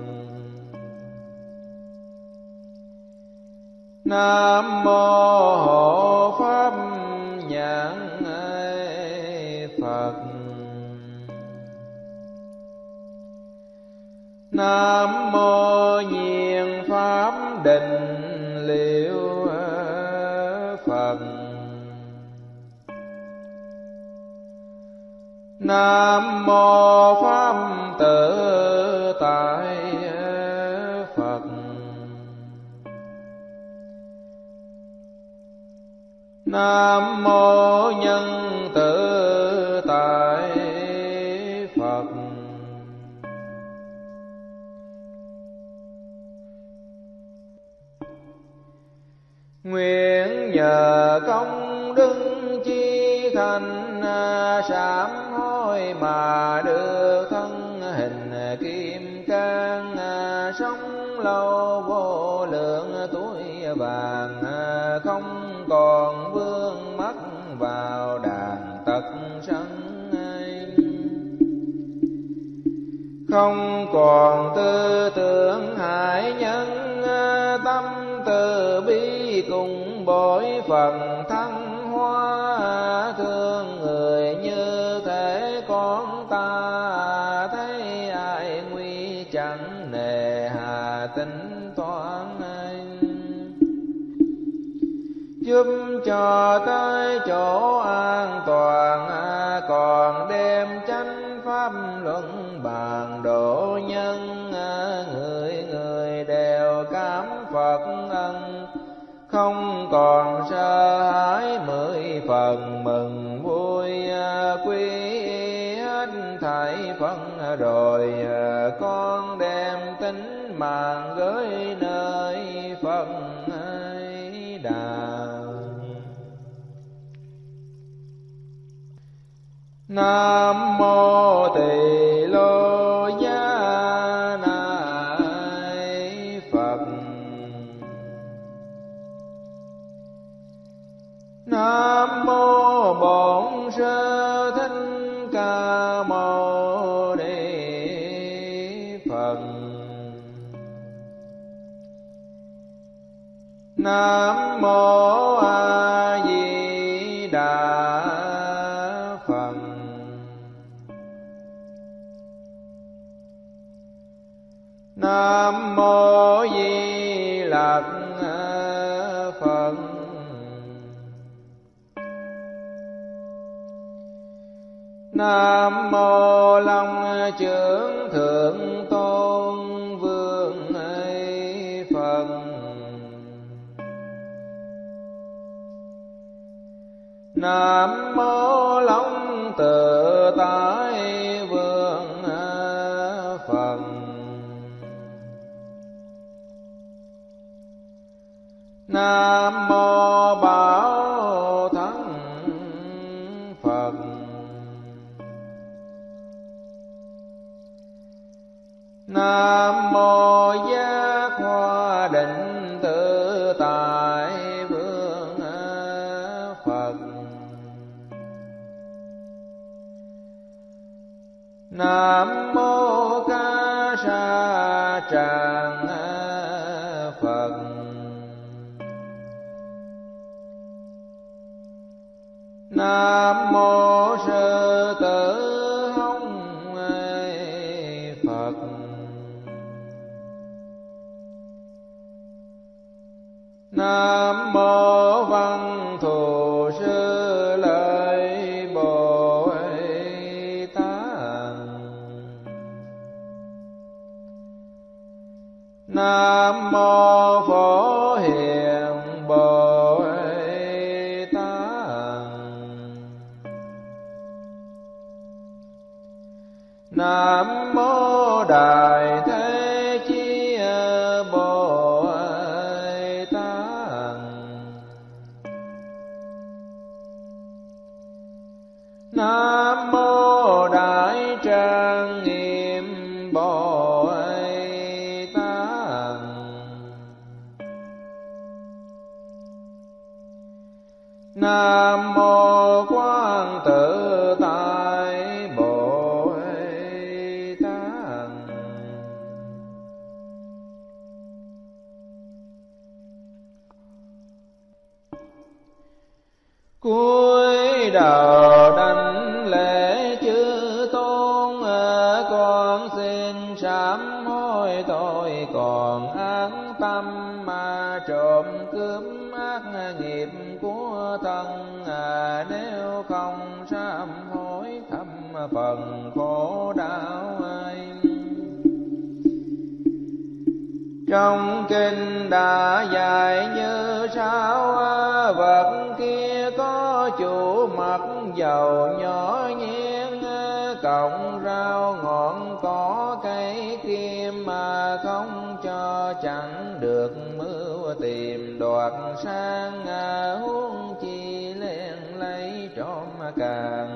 Nam mô Hộ Pháp Nhãn Phật. Nam mô Nhiên Pháp Định Liệu Phật. Nam mô Pháp Tự Tại Phật. Nam mô Nhân Tự Tại Phật. Nguyện nhờ công đức chi thành, sám hối mà được thân hình kim cang, sống lâu vô lượng tuổi vàng, không còn vương mắc vào đàn tật sân, không còn tư tưởng hại nhân, tâm từ bi cùng bội phần thăng hoa, thương người như thể con ta, thấy ai nguy chẳng nề hà tính toán, giúp cho tới chỗ an toàn, còn đem chánh pháp luận bàn độ nhân, người còn sợ hãi 10 phần mừng vui, quy hết thảy phân rồi con đem tính mạng gửi nơi Phật Đà. Nam mô Tỳ Lô Giá Ni Phật. Nam mô Bổn Sư Thích Ca Mâu Ni Phật. Nam mô A Di Đà Phật. Nam mô Di Lặc Phật. Nam mô Long Trưởng Thượng Tôn Vương Phật. Nam mô Long Tự Tại Vương Phật. Nam mô Bảo Thắng Phật. Nam mô Giác Hoa Định Tự Tại Vương Phật. Nam mô Ca Sa Tràng Phật. Nam mô Sư Tử Hồng Phật. Nam mô Văn Thù Sư Lợi Bồ Tát. Nam mô Phổ Hiền Bồ Tát. Nam mô Đại Thế Chí Bồ Tát. Nam mô Đại Trang Nghiêm Bồ Tát. Nam mô Quán Tự Tại Bồ Tát. Cúi đầu đảnh lễ chư tôn, con xin sám hối tội còn ác tâm mà trộm cướp ác nghiệp của thân. Nếu không sám hối thâm phần khổ đau ai. Trong kinh đã dạy như sao, vật kia có chủ mặt dầu nhỏ nhien, cọng rau ngọn cỏ cây kim mà không cho chẳng được mưu tìm đoạt sang. Huống chi len lấy trộm càng.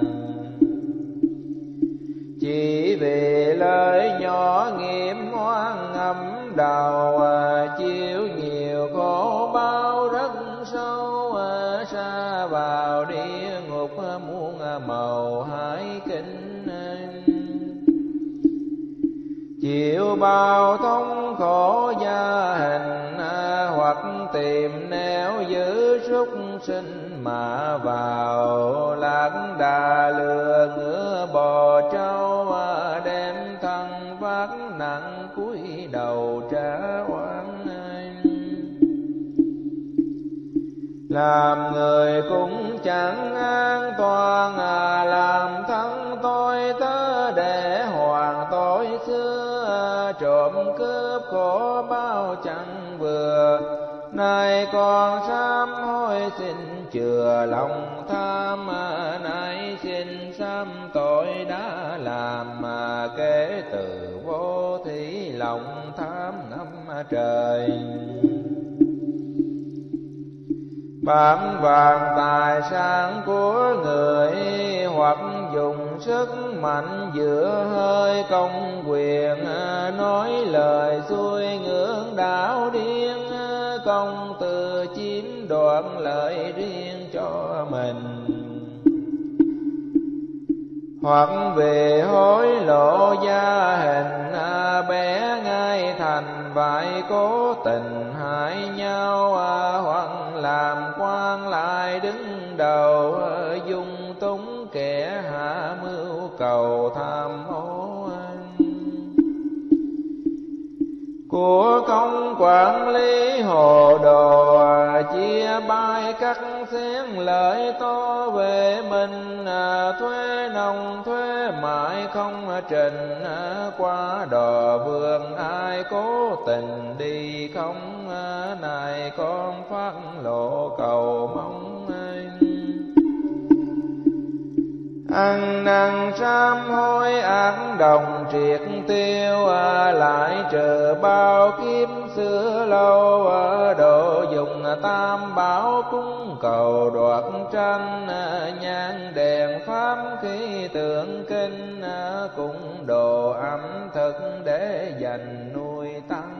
Chỉ vì lời nhỏ nghiệp oan ngầm đầu, chịu nhiều khổ bao rất sâu, sa vào địa ngục muôn màu hải kinh. Chịu bao thống khổ gia hình, hoặc tìm nẻo giữ súc sinh mà vào. Lạc đà lừa ngựa bò trâu, đem thân vác nặng cúi đầu trả oan. Làm người cũng chẳng an toàn, làm thân tôi tớ để hoàn tội xưa. Trộm cướp khổ bao chẳng vừa, nay còn sám xin chừa lòng tham, nay xin sám tội đã làm, kể từ vô thí lòng tham ngâm trời. Bám vàng tài sản của người, hoặc dùng sức mạnh giữa hơi công quyền, nói lời xuôi ngưỡng đạo điên, công từ chiếm đoạt lợi riêng cho mình. Hoặc về hối lộ gia hình, bé ngay thành vậy cố tình hại nhau, hoặc làm quan lại đứng đầu, dung túng kẻ hạ mưu cầu tham ô. Của công quản lý hồ đồ, chia bay cắt xén lợi to về mình, thuế nông thuế mại không trình, qua đò vườn ai cố tình đi không, này con phát lộ cầu mong anh. Ăn năn sám hối ác đồng triệt tiêu, lại trừ bao kiếp xưa lâu, độ dùng tam bảo cúng cầu đoạt tranh, nhang đèn pháp khí tượng kinh, cũng đồ ẩm thực để dành nuôi tăng.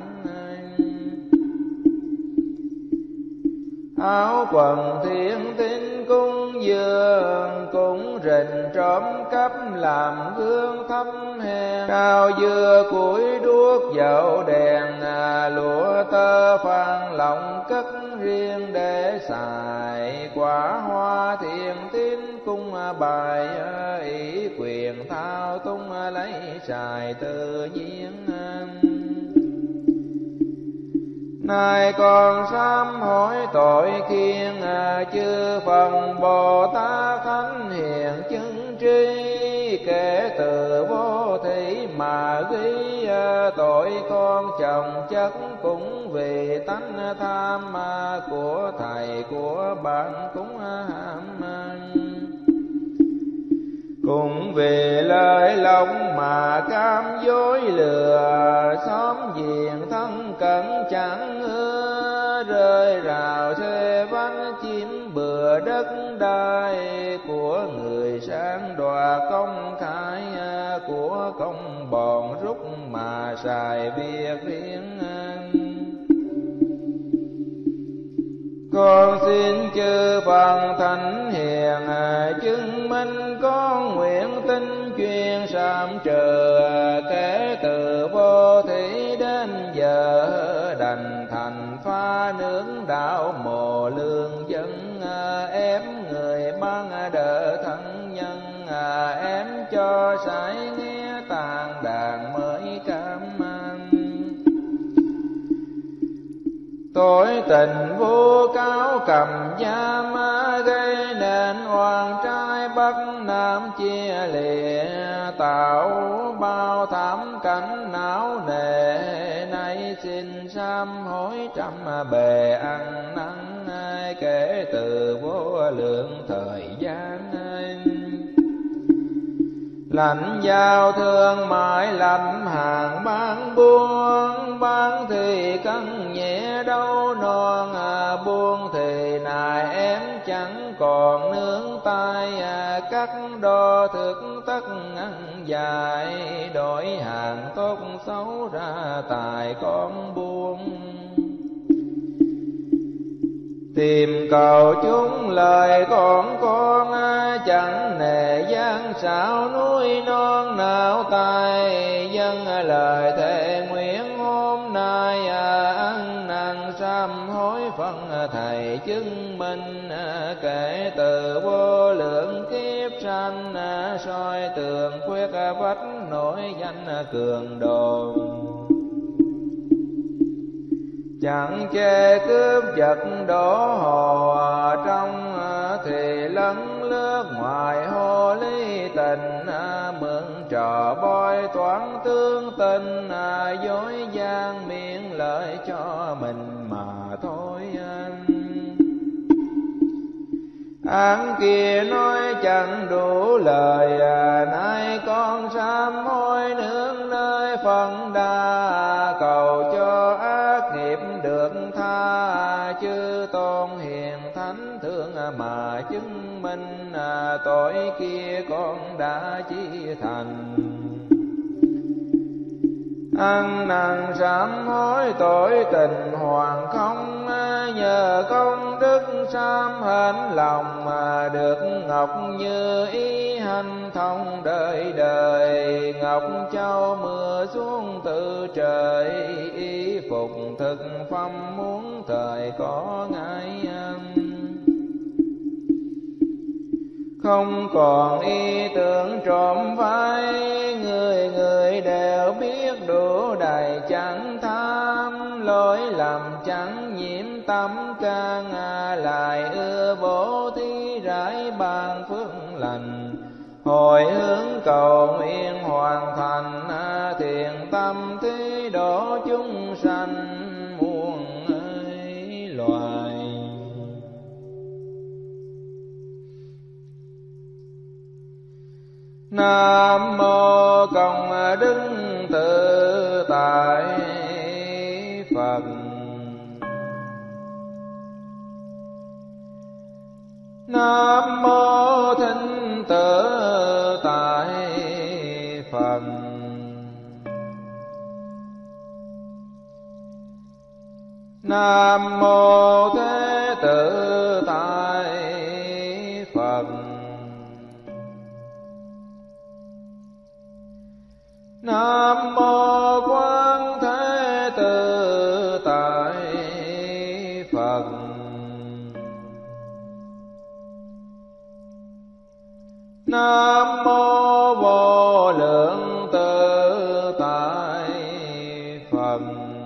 Áo quần thiên tín cung dường, cũng rình trộm cắp làm gương thấp hèn, cao dưa củi đuốc dầu đèn, lụa tơ phan lọng cất riêng để xài. Quả hoa thiền tín cung bài, ý quyền thao tung lấy xài tự nhiên. Nay con sám hối tội khiên, chư phần Bồ Tát thánh hiền chứng tri, kể từ vô thí mà ghi tội con chồng chất, cũng vì tánh tham của thầy của bạn cũng ham. Cũng vì lời lòng mà cam dối lừa, xóm giềng thân cận chẳng ưa, rơi rào xê vánh chiếm bừa đất đai, của người sang đoạt công khai, của công bòn rút mà xài việc riêng. Con xin chư phần thánh hiền, chứng minh con nguyện tin chuyên sám trừ, kể từ vô thí đến giờ, đành thành pha nướng đạo mồ lương dân, ém người ban đỡ thân nhân, ém cho sải nghe tàn đàn mới cam an. Tội tình vô cáo cầm giam, gây nên oan trai bắc nam chia lìa, tạo bao thảm cảnh não nề. Nay xin sám hối trăm bề ăn năn, kể từ vô lượng thời gian. Lãnh giao thương mãi lãnh hàng bán buôn, bán thì cân nhẹ đâu non, buông thì nài ém chẳng còn nương tay, cắt đo thực tất ăn dài, đổi hàng tốt xấu ra tài con buông. Tìm cầu chúng lời con chẳng nề gian xảo núi non nào tài, dân lời thệ nguyện hôm nay, ăn năn sám hối phân thầy chứng minh, kể từ vô lượng kiếp sanh, soi tường khuyết vách nổi danh cường đồn. Chẳng chê cướp giật đổ hồ trong, thì lấn lướt ngoài hồ ly tình, mượn trò bói toán tương tình, dối gian miệng lợi cho mình mà thôi. Án kia nói chẳng đủ lời, nay con sám hối nương nơi Phật Đà, cầu cho ác nghiệp được tha. Chư tôn hiền thánh thương mà chứng minh, tội kia con đã chí thành. Ăn năn sám hối tội tình hoàn không, nhờ công đức sám hên lòng, mà được ngọc như ý hành thông đời đời. Ngọc châu mưa xuống từ trời, y phục thực phẩm muốn thời có ngại ăn. Không còn ý tưởng trộm phái, người người đều biết đủ đầy chẳng tham. Lỗi lầm chẳng nhiễm tâm can, lại ưa bố thí rải ban phước lành. Hồi hướng cầu nguyện hoàn thành, thiện tâm thí độ chúng sanh muôn loài. Nam mô Công Đức Tự Tại Phật. Nam mô Thinh Tự Tại Phật. Nam mô Thế Tự Tại Phật. Nam mô Quán Thế Tự Tại Phật. Nam mô Vô Lượng Tự Tại Phật.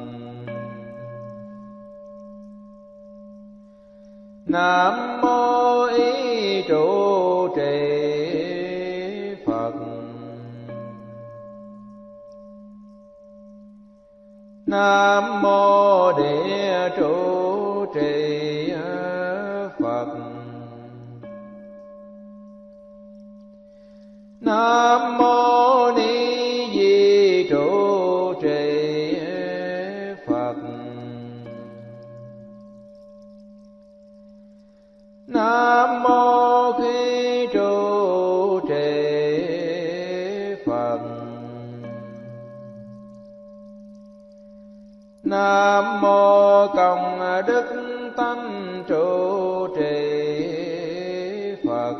Nam mô Ý Trụ Trì Phật. Nam mô Địa Trụ Trì Phật. Nam mô Ni Di Trụ Trì Phật. Nam mô Khí Trụ Trì Phật. Nam mô Công Đức Tánh Trụ Trì Phật.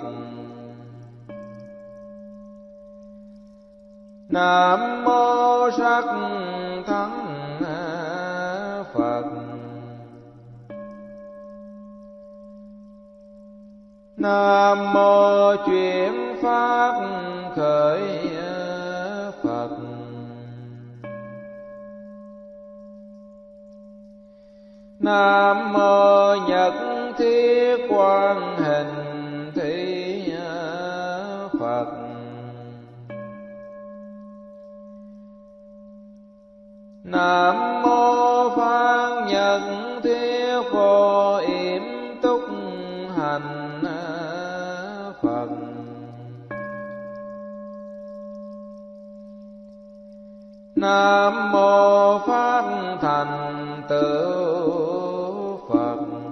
Nam mô Sắc Thắng Phật. Nam mô Chuyển Pháp Khởi Phật. Nam mô Nhật Thiết Quan Hình Thị Phật. Nam mô Pháp Nhật Thiết Vô Yểm Túc Hành Phật. Nam mô Pháp Thành Tựu Phật.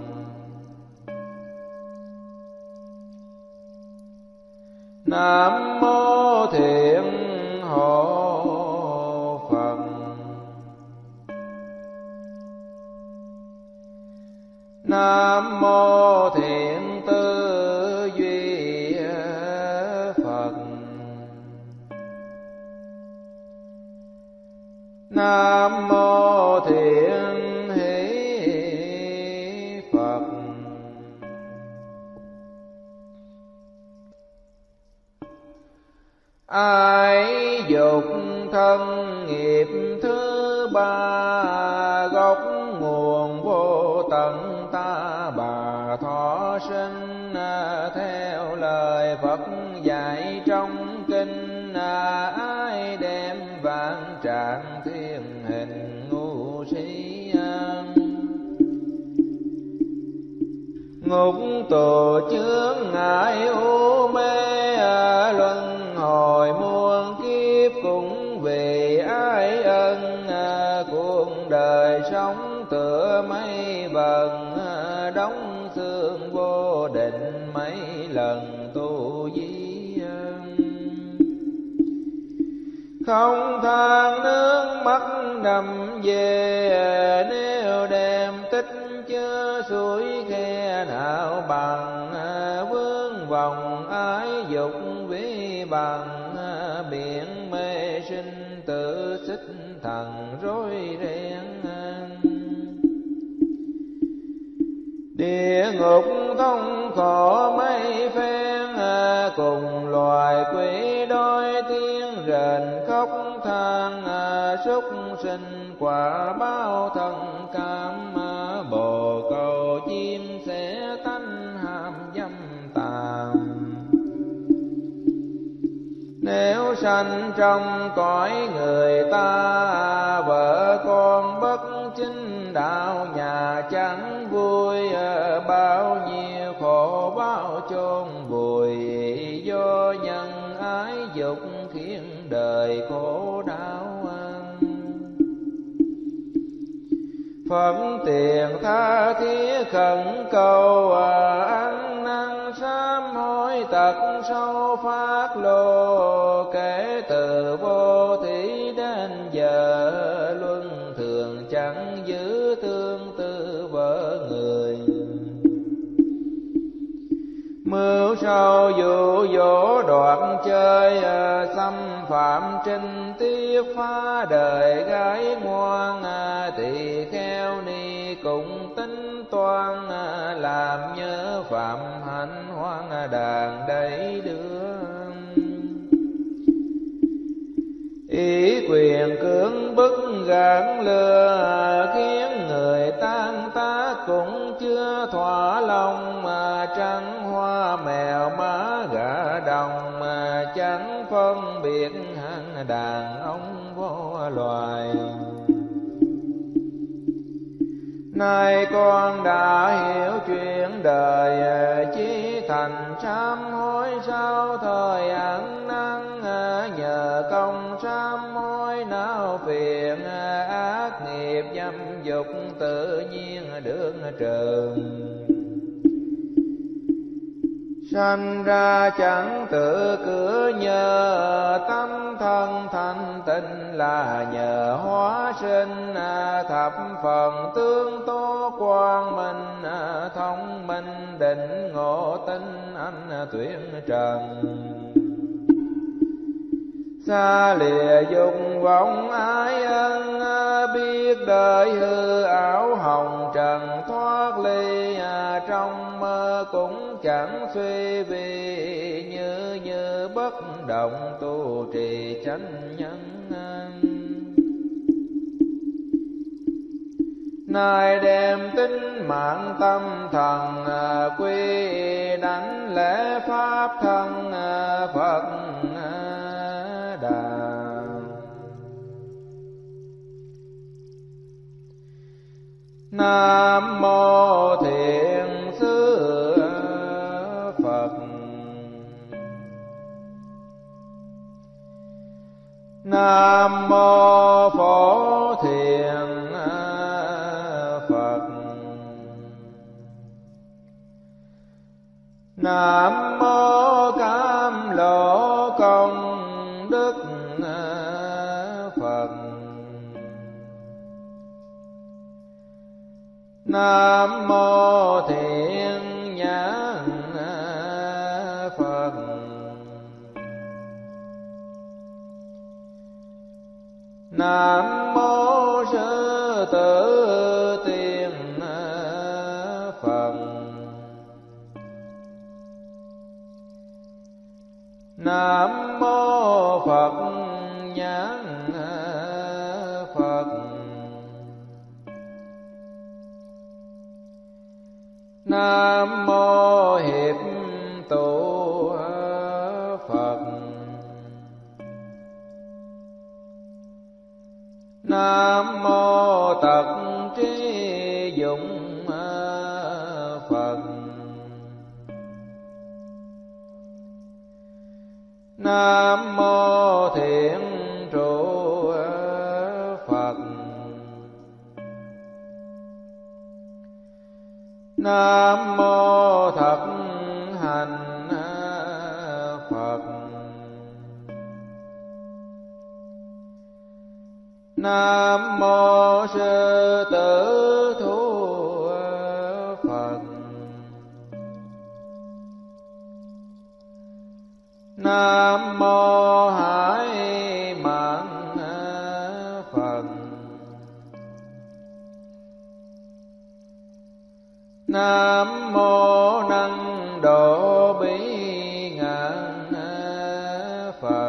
Nam mô Thiện Hộ Phật. Nam mô Thiện Tư Duy Phật. Nam mô Thiện Hỷ Phật. Ái dục thân nghiệp thứ ba, gốc nguồn vô tận ta bà thọ sinh. Theo lời Phật dạy trong kinh, ai đem vạn trạng thiên hình ngu si. ngục tù chướng ngại u mê, luân hồi muôn kiếp cũng vì ái ân. Cuộc đời sống tựa mây vần, đóng xương vô định mấy lần tu dí. Không than nước mắt đầm về, nếu đem tích chứa suối khe nào bằng. Vướng vòng ái dục vi bằng, biển mê sinh tự xích thần rối ren. Địa ngục thống khổ mấy phen, cùng loài quỷ đói tiếng rền khóc than. Súc sinh quả báo thân cam, bồ câu chim sẽ tánh ham dâm tàm. Nếu sanh trong cõi người ta, vợ con bất chính đạo nhà chẳng vui. Bao nhiêu khổ báo chôn vùi, do nhân ái dục khiến đời khổ đau. Phật tiền tha thiết khẩn cầu, ăn năn sám hối tật sâu phát lô. Kể từ vô thủy đến giờ, luân thường chẳng giữ tương tư vợ người. Mưu sâu dụ dỗ đoạt chơi, xâm phạm trinh tiết phá đời gái ngoan. Tỳ kheo ni cũng tính toan, làm nhớ phạm hạnh hoang đàn đầy đưa. Ý quyền cưỡng bức gạn lừa, khiến người tan tác cũng chưa thỏa lòng. Trắng hoa mèo má gà đồng, chẳng phân biệt hạng đàn ông vô loài. Nay con đã hiểu chuyện đời, chí thành sám hối sau thời ăn năn. Nhờ công sám hối não phiền, ác nghiệp dâm dục tự nhiên được trừ. Sanh ra chẳng tự cửa nhờ, tâm thân thanh tịnh là nhờ hóa sinh. Thập phần tương tố quang minh, thông minh định ngộ tinh anh tuyển trần. Xa lìa dục vọng ái ân, biết đời hư ảo hồng trần thoát ly. Trong mơ cũng chẳng suy vì, như bất động tu trì chánh nhân. Nay đem tính mạng tâm thần, quy đánh lễ pháp thân Phật Đà. Nam mô Thiện Sư Phật. Nam mô Phổ Thiện Phật. Nam mô Cam Lộ Công Đức Phật. Nam mô Thiện Nhãn Phật. Nam mô Sư Tử Tiên Phật. Nam mô Phật Nhãn Phật. Nam mô Hiệp Tụ Phật. Nam mô Tật Trí Dụng Phật. Nam mô Thiện Trụ Phật. Nam mô Thập Hành Phật. Nam mô Sư Tử Thú Phật. Nam mô Hải Mạn Phật. Nam mô Năng Độ Bỉ Ngạn Phật.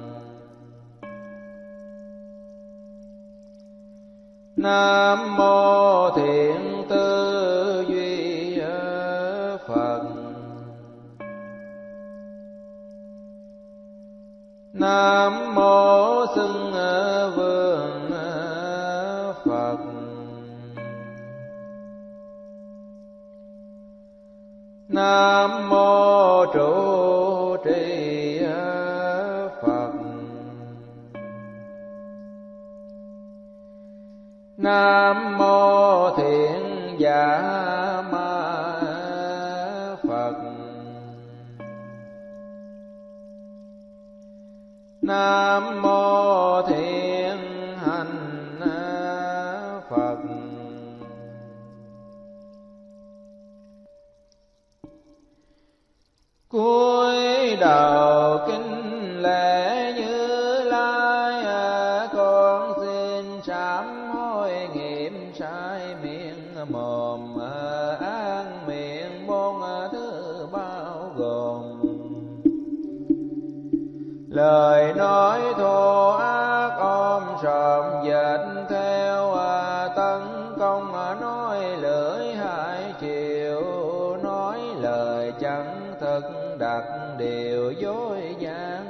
Nam mô Thiện Tư Duy Phật. Nam mô Xưng Vương Phật. Nam mô Trụ Trì Phật. Nam mô Thiện Giả Ma Phật. Nam mô Thiện Hành Phật. Cúi đầu kính lễ Như Lai, con xin sám hối nghiệm sai miệng mồm, ác miệng bốn thứ bao gồm. Lời nói thô ác ôm sòm dệt theo, tấn công nói lưỡi hai chiều, nói lời chẳng thực đặt điều dối gian.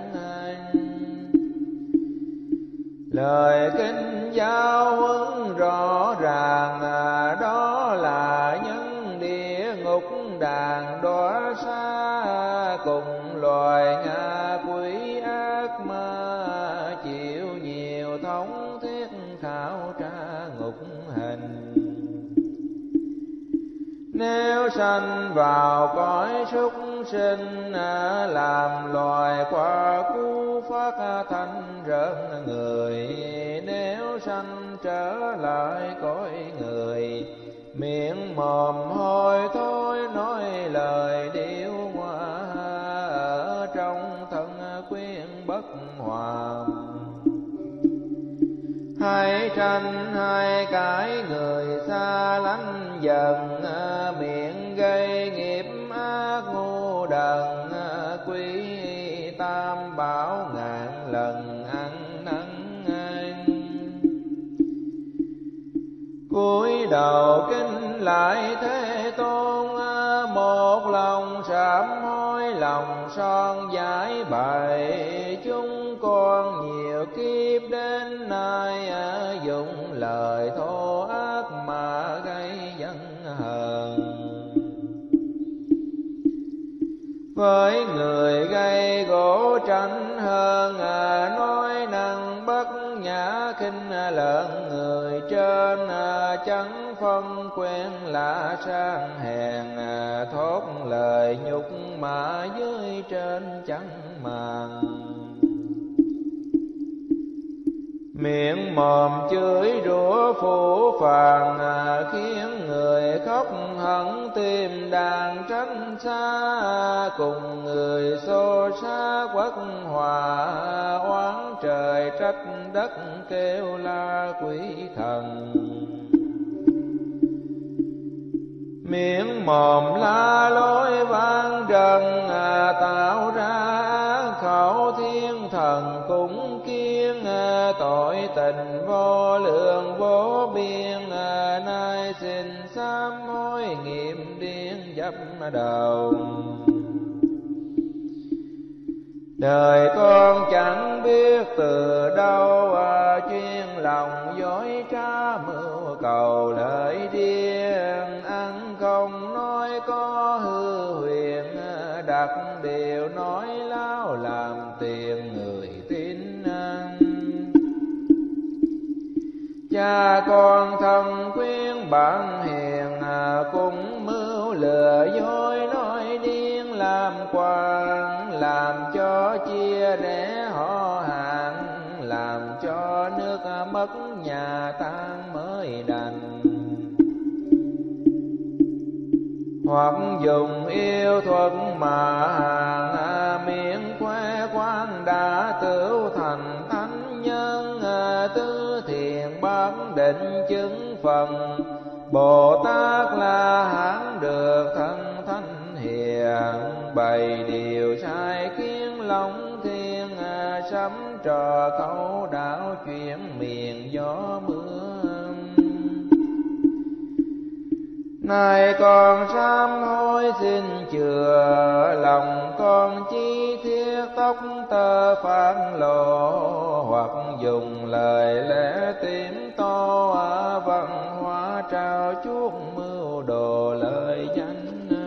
Lời kinh giáo huấn rõ ràng, đó là nhân địa ngục đàn đọa xa, cùng loài ngạ quỷ ác ma, chịu nhiều thống thiết khảo tra ngục hình. Nếu sanh vào cõi súc sinh, làm loài qua cú phát thanh rợn người. Nếu sanh trở lại cõi người, miệng mồm hôi thối nói lời điêu ngoa, ở trong thân quyến bất hòa. Hai tranh hai cái người xa lánh dần, miệng gây nghiệp ác ngu đần, quý tam bảo ngàn lần ăn năn. Cúi đầu kính lại Thế Tôn, một lòng sám hối lòng son giải bày. Chúng con nhiều kiếp đến nay, dùng lời thô ác mà gây dân hờn. Với người gây gỗ tranh hơn, nói năng bất nhã khinh lợn người trên. Chẳng phân quen lạ sang hèn, thốt lời nhục mà dưới trên chẳng màng. Miệng mồm chửi rủa phũ phàng, khiến người khóc hận tim đàn tránh xa. Cùng người xô xát bất hòa, oán trời trách đất kêu la quỷ thần. Miệng mồm la lối vang trần, tạo ra khẩu thiên thần cũng kiêng. Tội tình vô lượng vô biên, nay xin sám hối nghiệm điên dấp đầu. Đời con chẳng biết từ đâu, chuyên lòng dối trá mưu cầu lợi điên. Ăn không nói có hư huyền, đặt điều nói láo làm tiền người tin. Cha con thân khuyên bạn hiền, cũng mưu lừa dối nói điên làm quan, làm cho chia rẽ họ hàng, làm cho nước mất nhà tan mới đành. Hoặc dùng yêu thuật mà hàng, miệng khoe khoang đã tửu thành thánh nhân, tứ thiện bác định chứng phần, Bồ Tát La Hán được thân thánh hiền, bày điều sai kiến long thiên, sấm trò câu đạo chuyện miền gió mưa. Này con sám hối xin chừa, lòng con chi thiết tóc tơ phản lộ, hoặc dùng lời lẽ tím to văn hóa trao chuốc mưu đồ lời danh.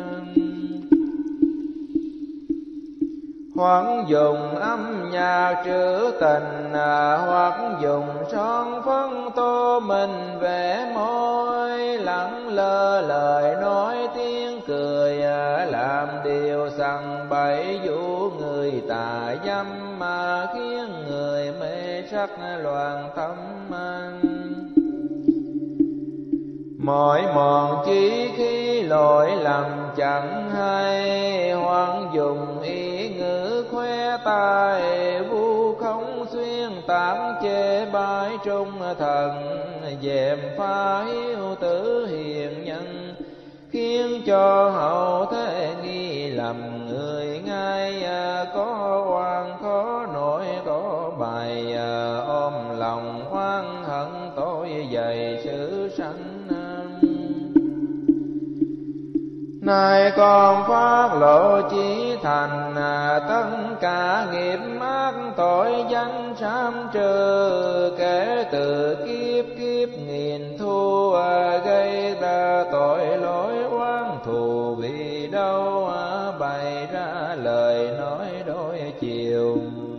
Hoặc dùng âm nhạc trữ tình, hoặc dùng son phấn tô mình vẽ môi, lẳng lơ lời nói tiếng cười, làm điều sằng bậy dụ người tà dâm, mà khiến người mê sắc loạn tâm. Mỗi mòn chí khi lỗi lầm chẳng hay, hoặc dùng ý ngữ khoe tài, vu khống xuyên tán chê bai trung thần, dèm pha hiếu tử hiền nhân, khiến cho hậu thế nghi lầm người ngay. Có oan khó nổi có bài, ôm lòng oan hận tội dày sự sanh. Này con phát lộ chí thành, tất cả nghiệp ác tội danh sám trừ, kể từ kiếp kiếp nghìn thu, gây ra tội lỗi oán thù vì đâu, bày ra lời nói đôi chiều.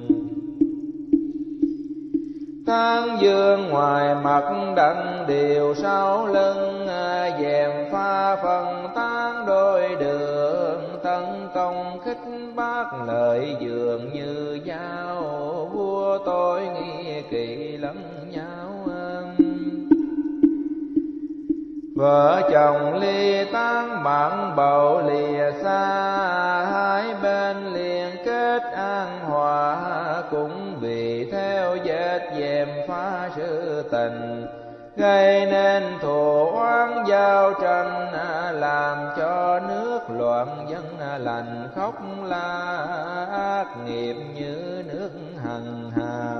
Tán dương ngoài mặt đặng điều sau lưng, dèm pha phần tán đôi đường, tấn công khích bác lời dường như dao, vua tôi nghi kỵ lẫn nhau. Vợ chồng ly tán bạn bầu lìa xa, hai bên liền kết an hòa, cũng vì theo vết dèm pha sự tình, gây nên thù oán giao tranh, làm cho nước loạn dân lành khóc la, ác nghiệp như nước hằng hà.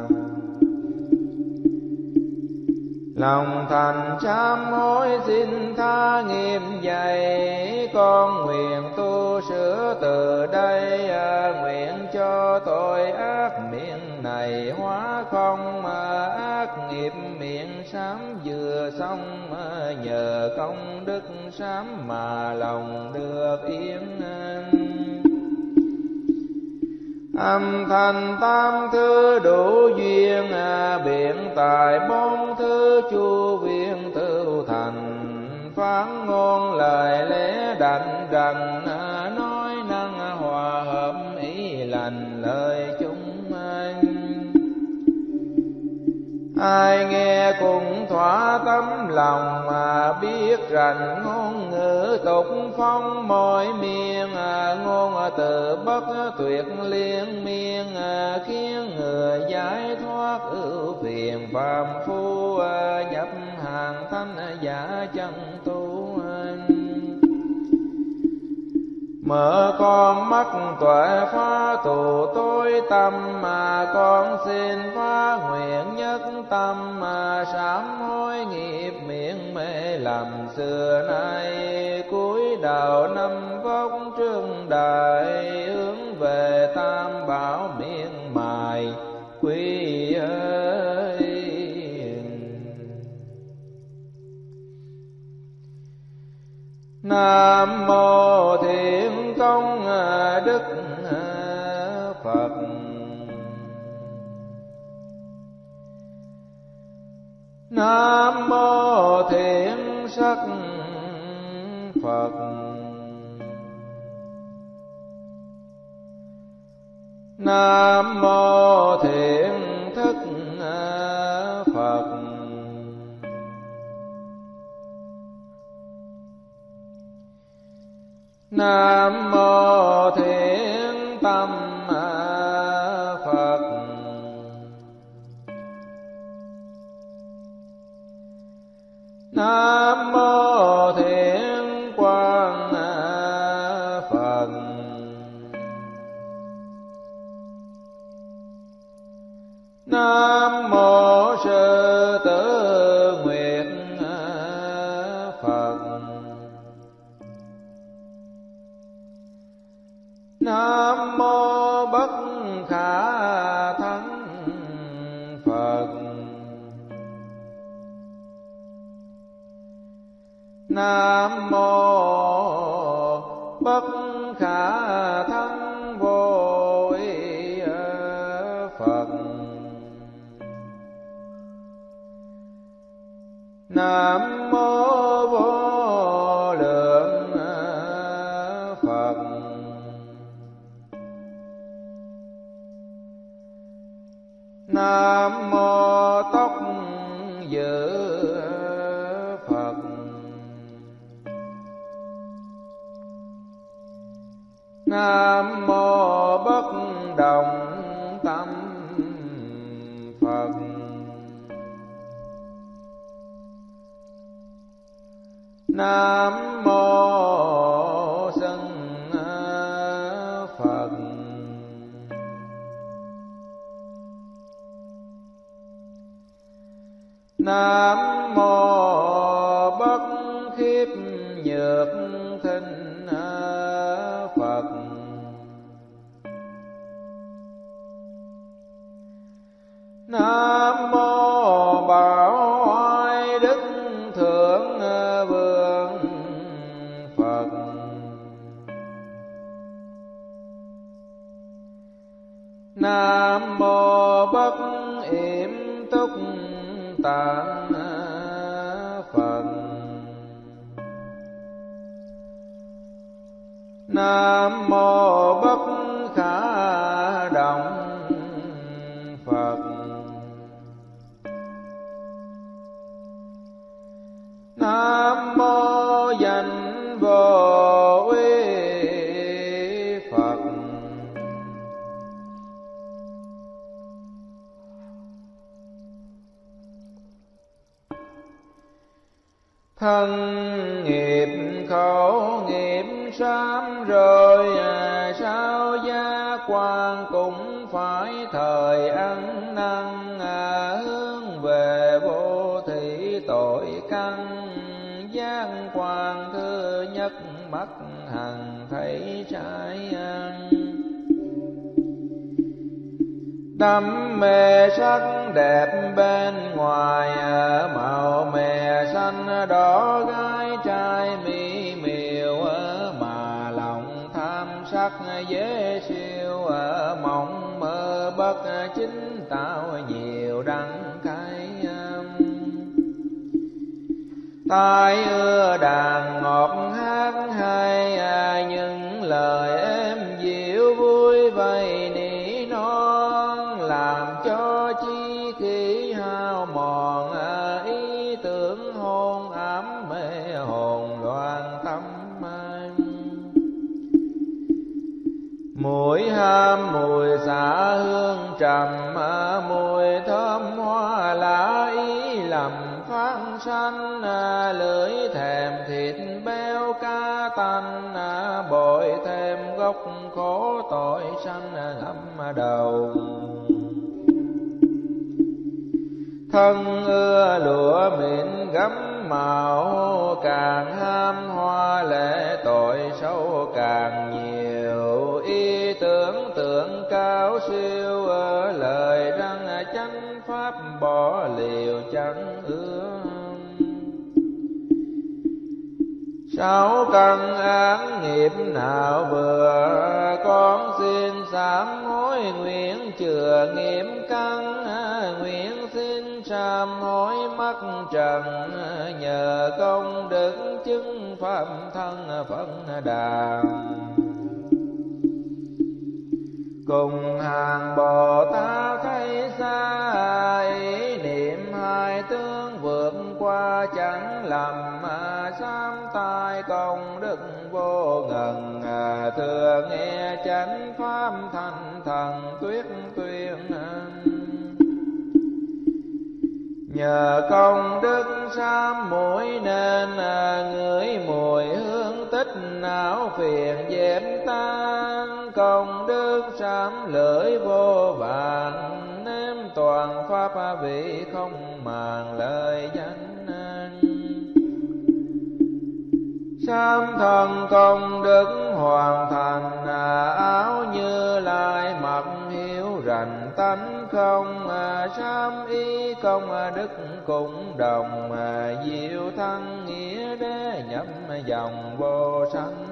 Lòng thành sám hối xin tha nghiêm dày, con nguyện tu sửa từ đây, nguyện cho tội ác miệng này hóa không, ác nghiệp miệng sám vừa xong, nhờ công đức sám mà lòng được yên. Âm thanh tam thứ đủ duyên, biện tài bốn thứ chu viên tửu thành, phán ngôn lời lẽ đảnh rằng, nói năng hòa hợp ý lành lời chúng. Ai nghe cũng thỏa tấm lòng, mà biết rằng ngôn ngữ tục phong mỗi miền, ngôn từ bất tuyệt liên miên, khiến người giải thoát ưu phiền phàm phu, nhập hàng thanh giả chân tu. Mở con mắt tuệ phá tù tối tâm, mà con xin phá nguyện nhất tâm, mà sám hối nghiệp miệng mê lầm xưa nay, cúi đầu năm vóc trương đại, hướng về tam bảo miệng mài quy ơi. Nam mô Thiện Công Đức Phật. Nam mô Thiện Sắc Phật. Nam mô Thiện Thức Phật. Nam mô Thiện Tâm Phật. Nam mô Thiện Quang Phật. Nam mô Sư Tử Nguyệt Phật. Nam mô Bất Khả Thắng Phật. Nam mô Bất Khả Thắng Vô Ý Phật. Nam mô Vô Lượng Phật. Nam mô Tóc Dự Phật. Nam mô Bất Động Tâm Phật. Nam mô Sân Phật. Nam mô Bất Khiếp Nhược Thinh Phật. Nam mô Bảo Oai Đức Thượng Vương Phật. Nam mô Bất Yểm Túc Tạng Phật. Nam mô Bất Khả Động Phật. Nam mô Danh Vô Uy Phật. Thân nghiệp khẩu nghiệp sám rồi, sao gia quan cũng phải thời ăn năn, hướng về vô thị tội căn. Giang quan thứ nhất mắt hằng thấy trái ăn. Đam mê sắc đẹp bên ngoài, màu mè xanh đỏ gái trai mỹ miều, mà lòng tham sắc dễ siêu, mộng mơ bất chính tạo nhiều đắng cay. Tai ưa đàn ngọt hát hay, những lời êm dịu vui vầy nỉ non, làm cho chi khí hao mòn, ý tưởng hôn ám mê hồn loạn tâm. Mùi ham mùi xả hương trầm, mùi thơm hoa lá ý lầm phát sanh, lưỡi thèm thịt béo cá tanh, bội thêm gốc khổ tội sanh ngậm đầu. Thân ưa lụa mịn gấm màu, càng ham hoa lệ tội sâu càng nhiều. Ý tưởng tượng cao siêu, lời răng chánh pháp bỏ liều chẳng ưa. Sáu căn án nghiệp nào vừa, con xin sám hối nguyện chừa nghiệp căn, nguyện xin sám hối mắc trần, nhờ công đức chứng pháp thân Phật Đà. Cùng hàng Bồ Tát thấy xa, ý niệm hai tướng vượt qua chẳng lầm, sám tai công đức vô ngần, thừa nghe chánh pháp thanh thần tuyết tuyên. Nhờ công đức sám mũi nên, ngửi mùi hương tích não phiền dẹp tan. Công đức sám lưỡi vô vàn, nếm toàn pháp vị không màng lời danh. Sám thân công đức hoàn thành, áo Như Lai mặc hiếu rành tánh không. Sám ý công đức cũng đồng, diệu thân nghĩa đế nhập dòng vô sanh.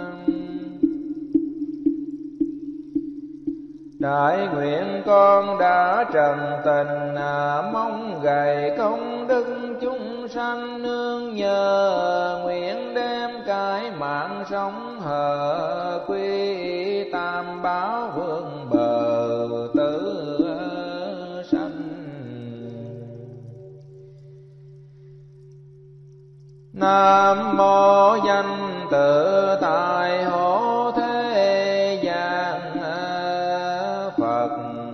Đại nguyện con đã trần tình, mong gầy công đức chúng sanh nương nhờ. Nguyện đem cái mạng sống hờ, quy tam bảo vương bờ tử sanh. Nam mô danh tự tại hộ thế gian Phật.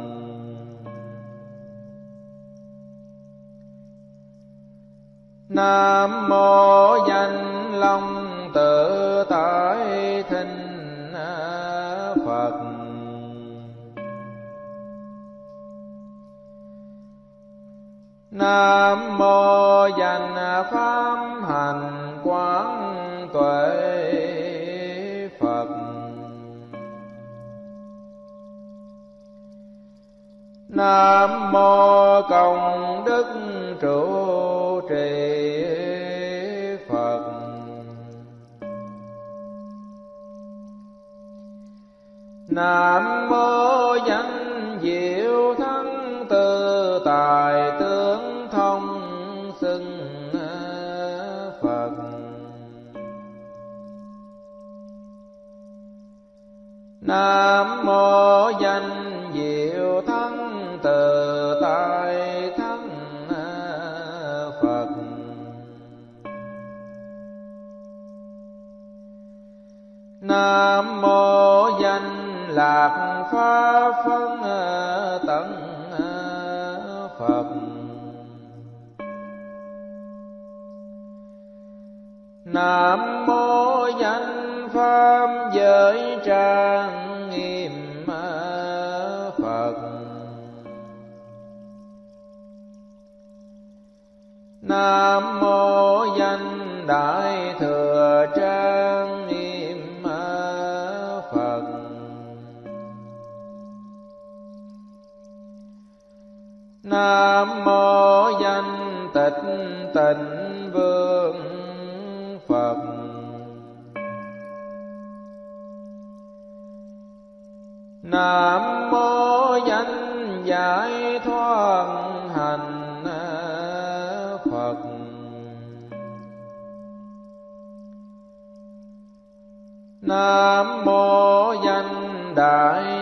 Nam mô danh long tự tại thinh Phật. Nam mô danh pháp hành quán tuệ Phật. Nam mô công đức trụ trì Phật. Nam mô danh diệu thắng tự tại tướng thông xưng Phật. Nam mô danh diệu thắng tự tại thắng Phật. Nam mô danh lạc pháp phân tận Phật. Nam mô danh pháp giới trang nghiêm Phật. Nam mô danh đại thừa trang nghiêm Phật. Nam mô danh tịch tịnh vương Phật. Nam mô danh giải thoát hành Phật. Nam mô danh đại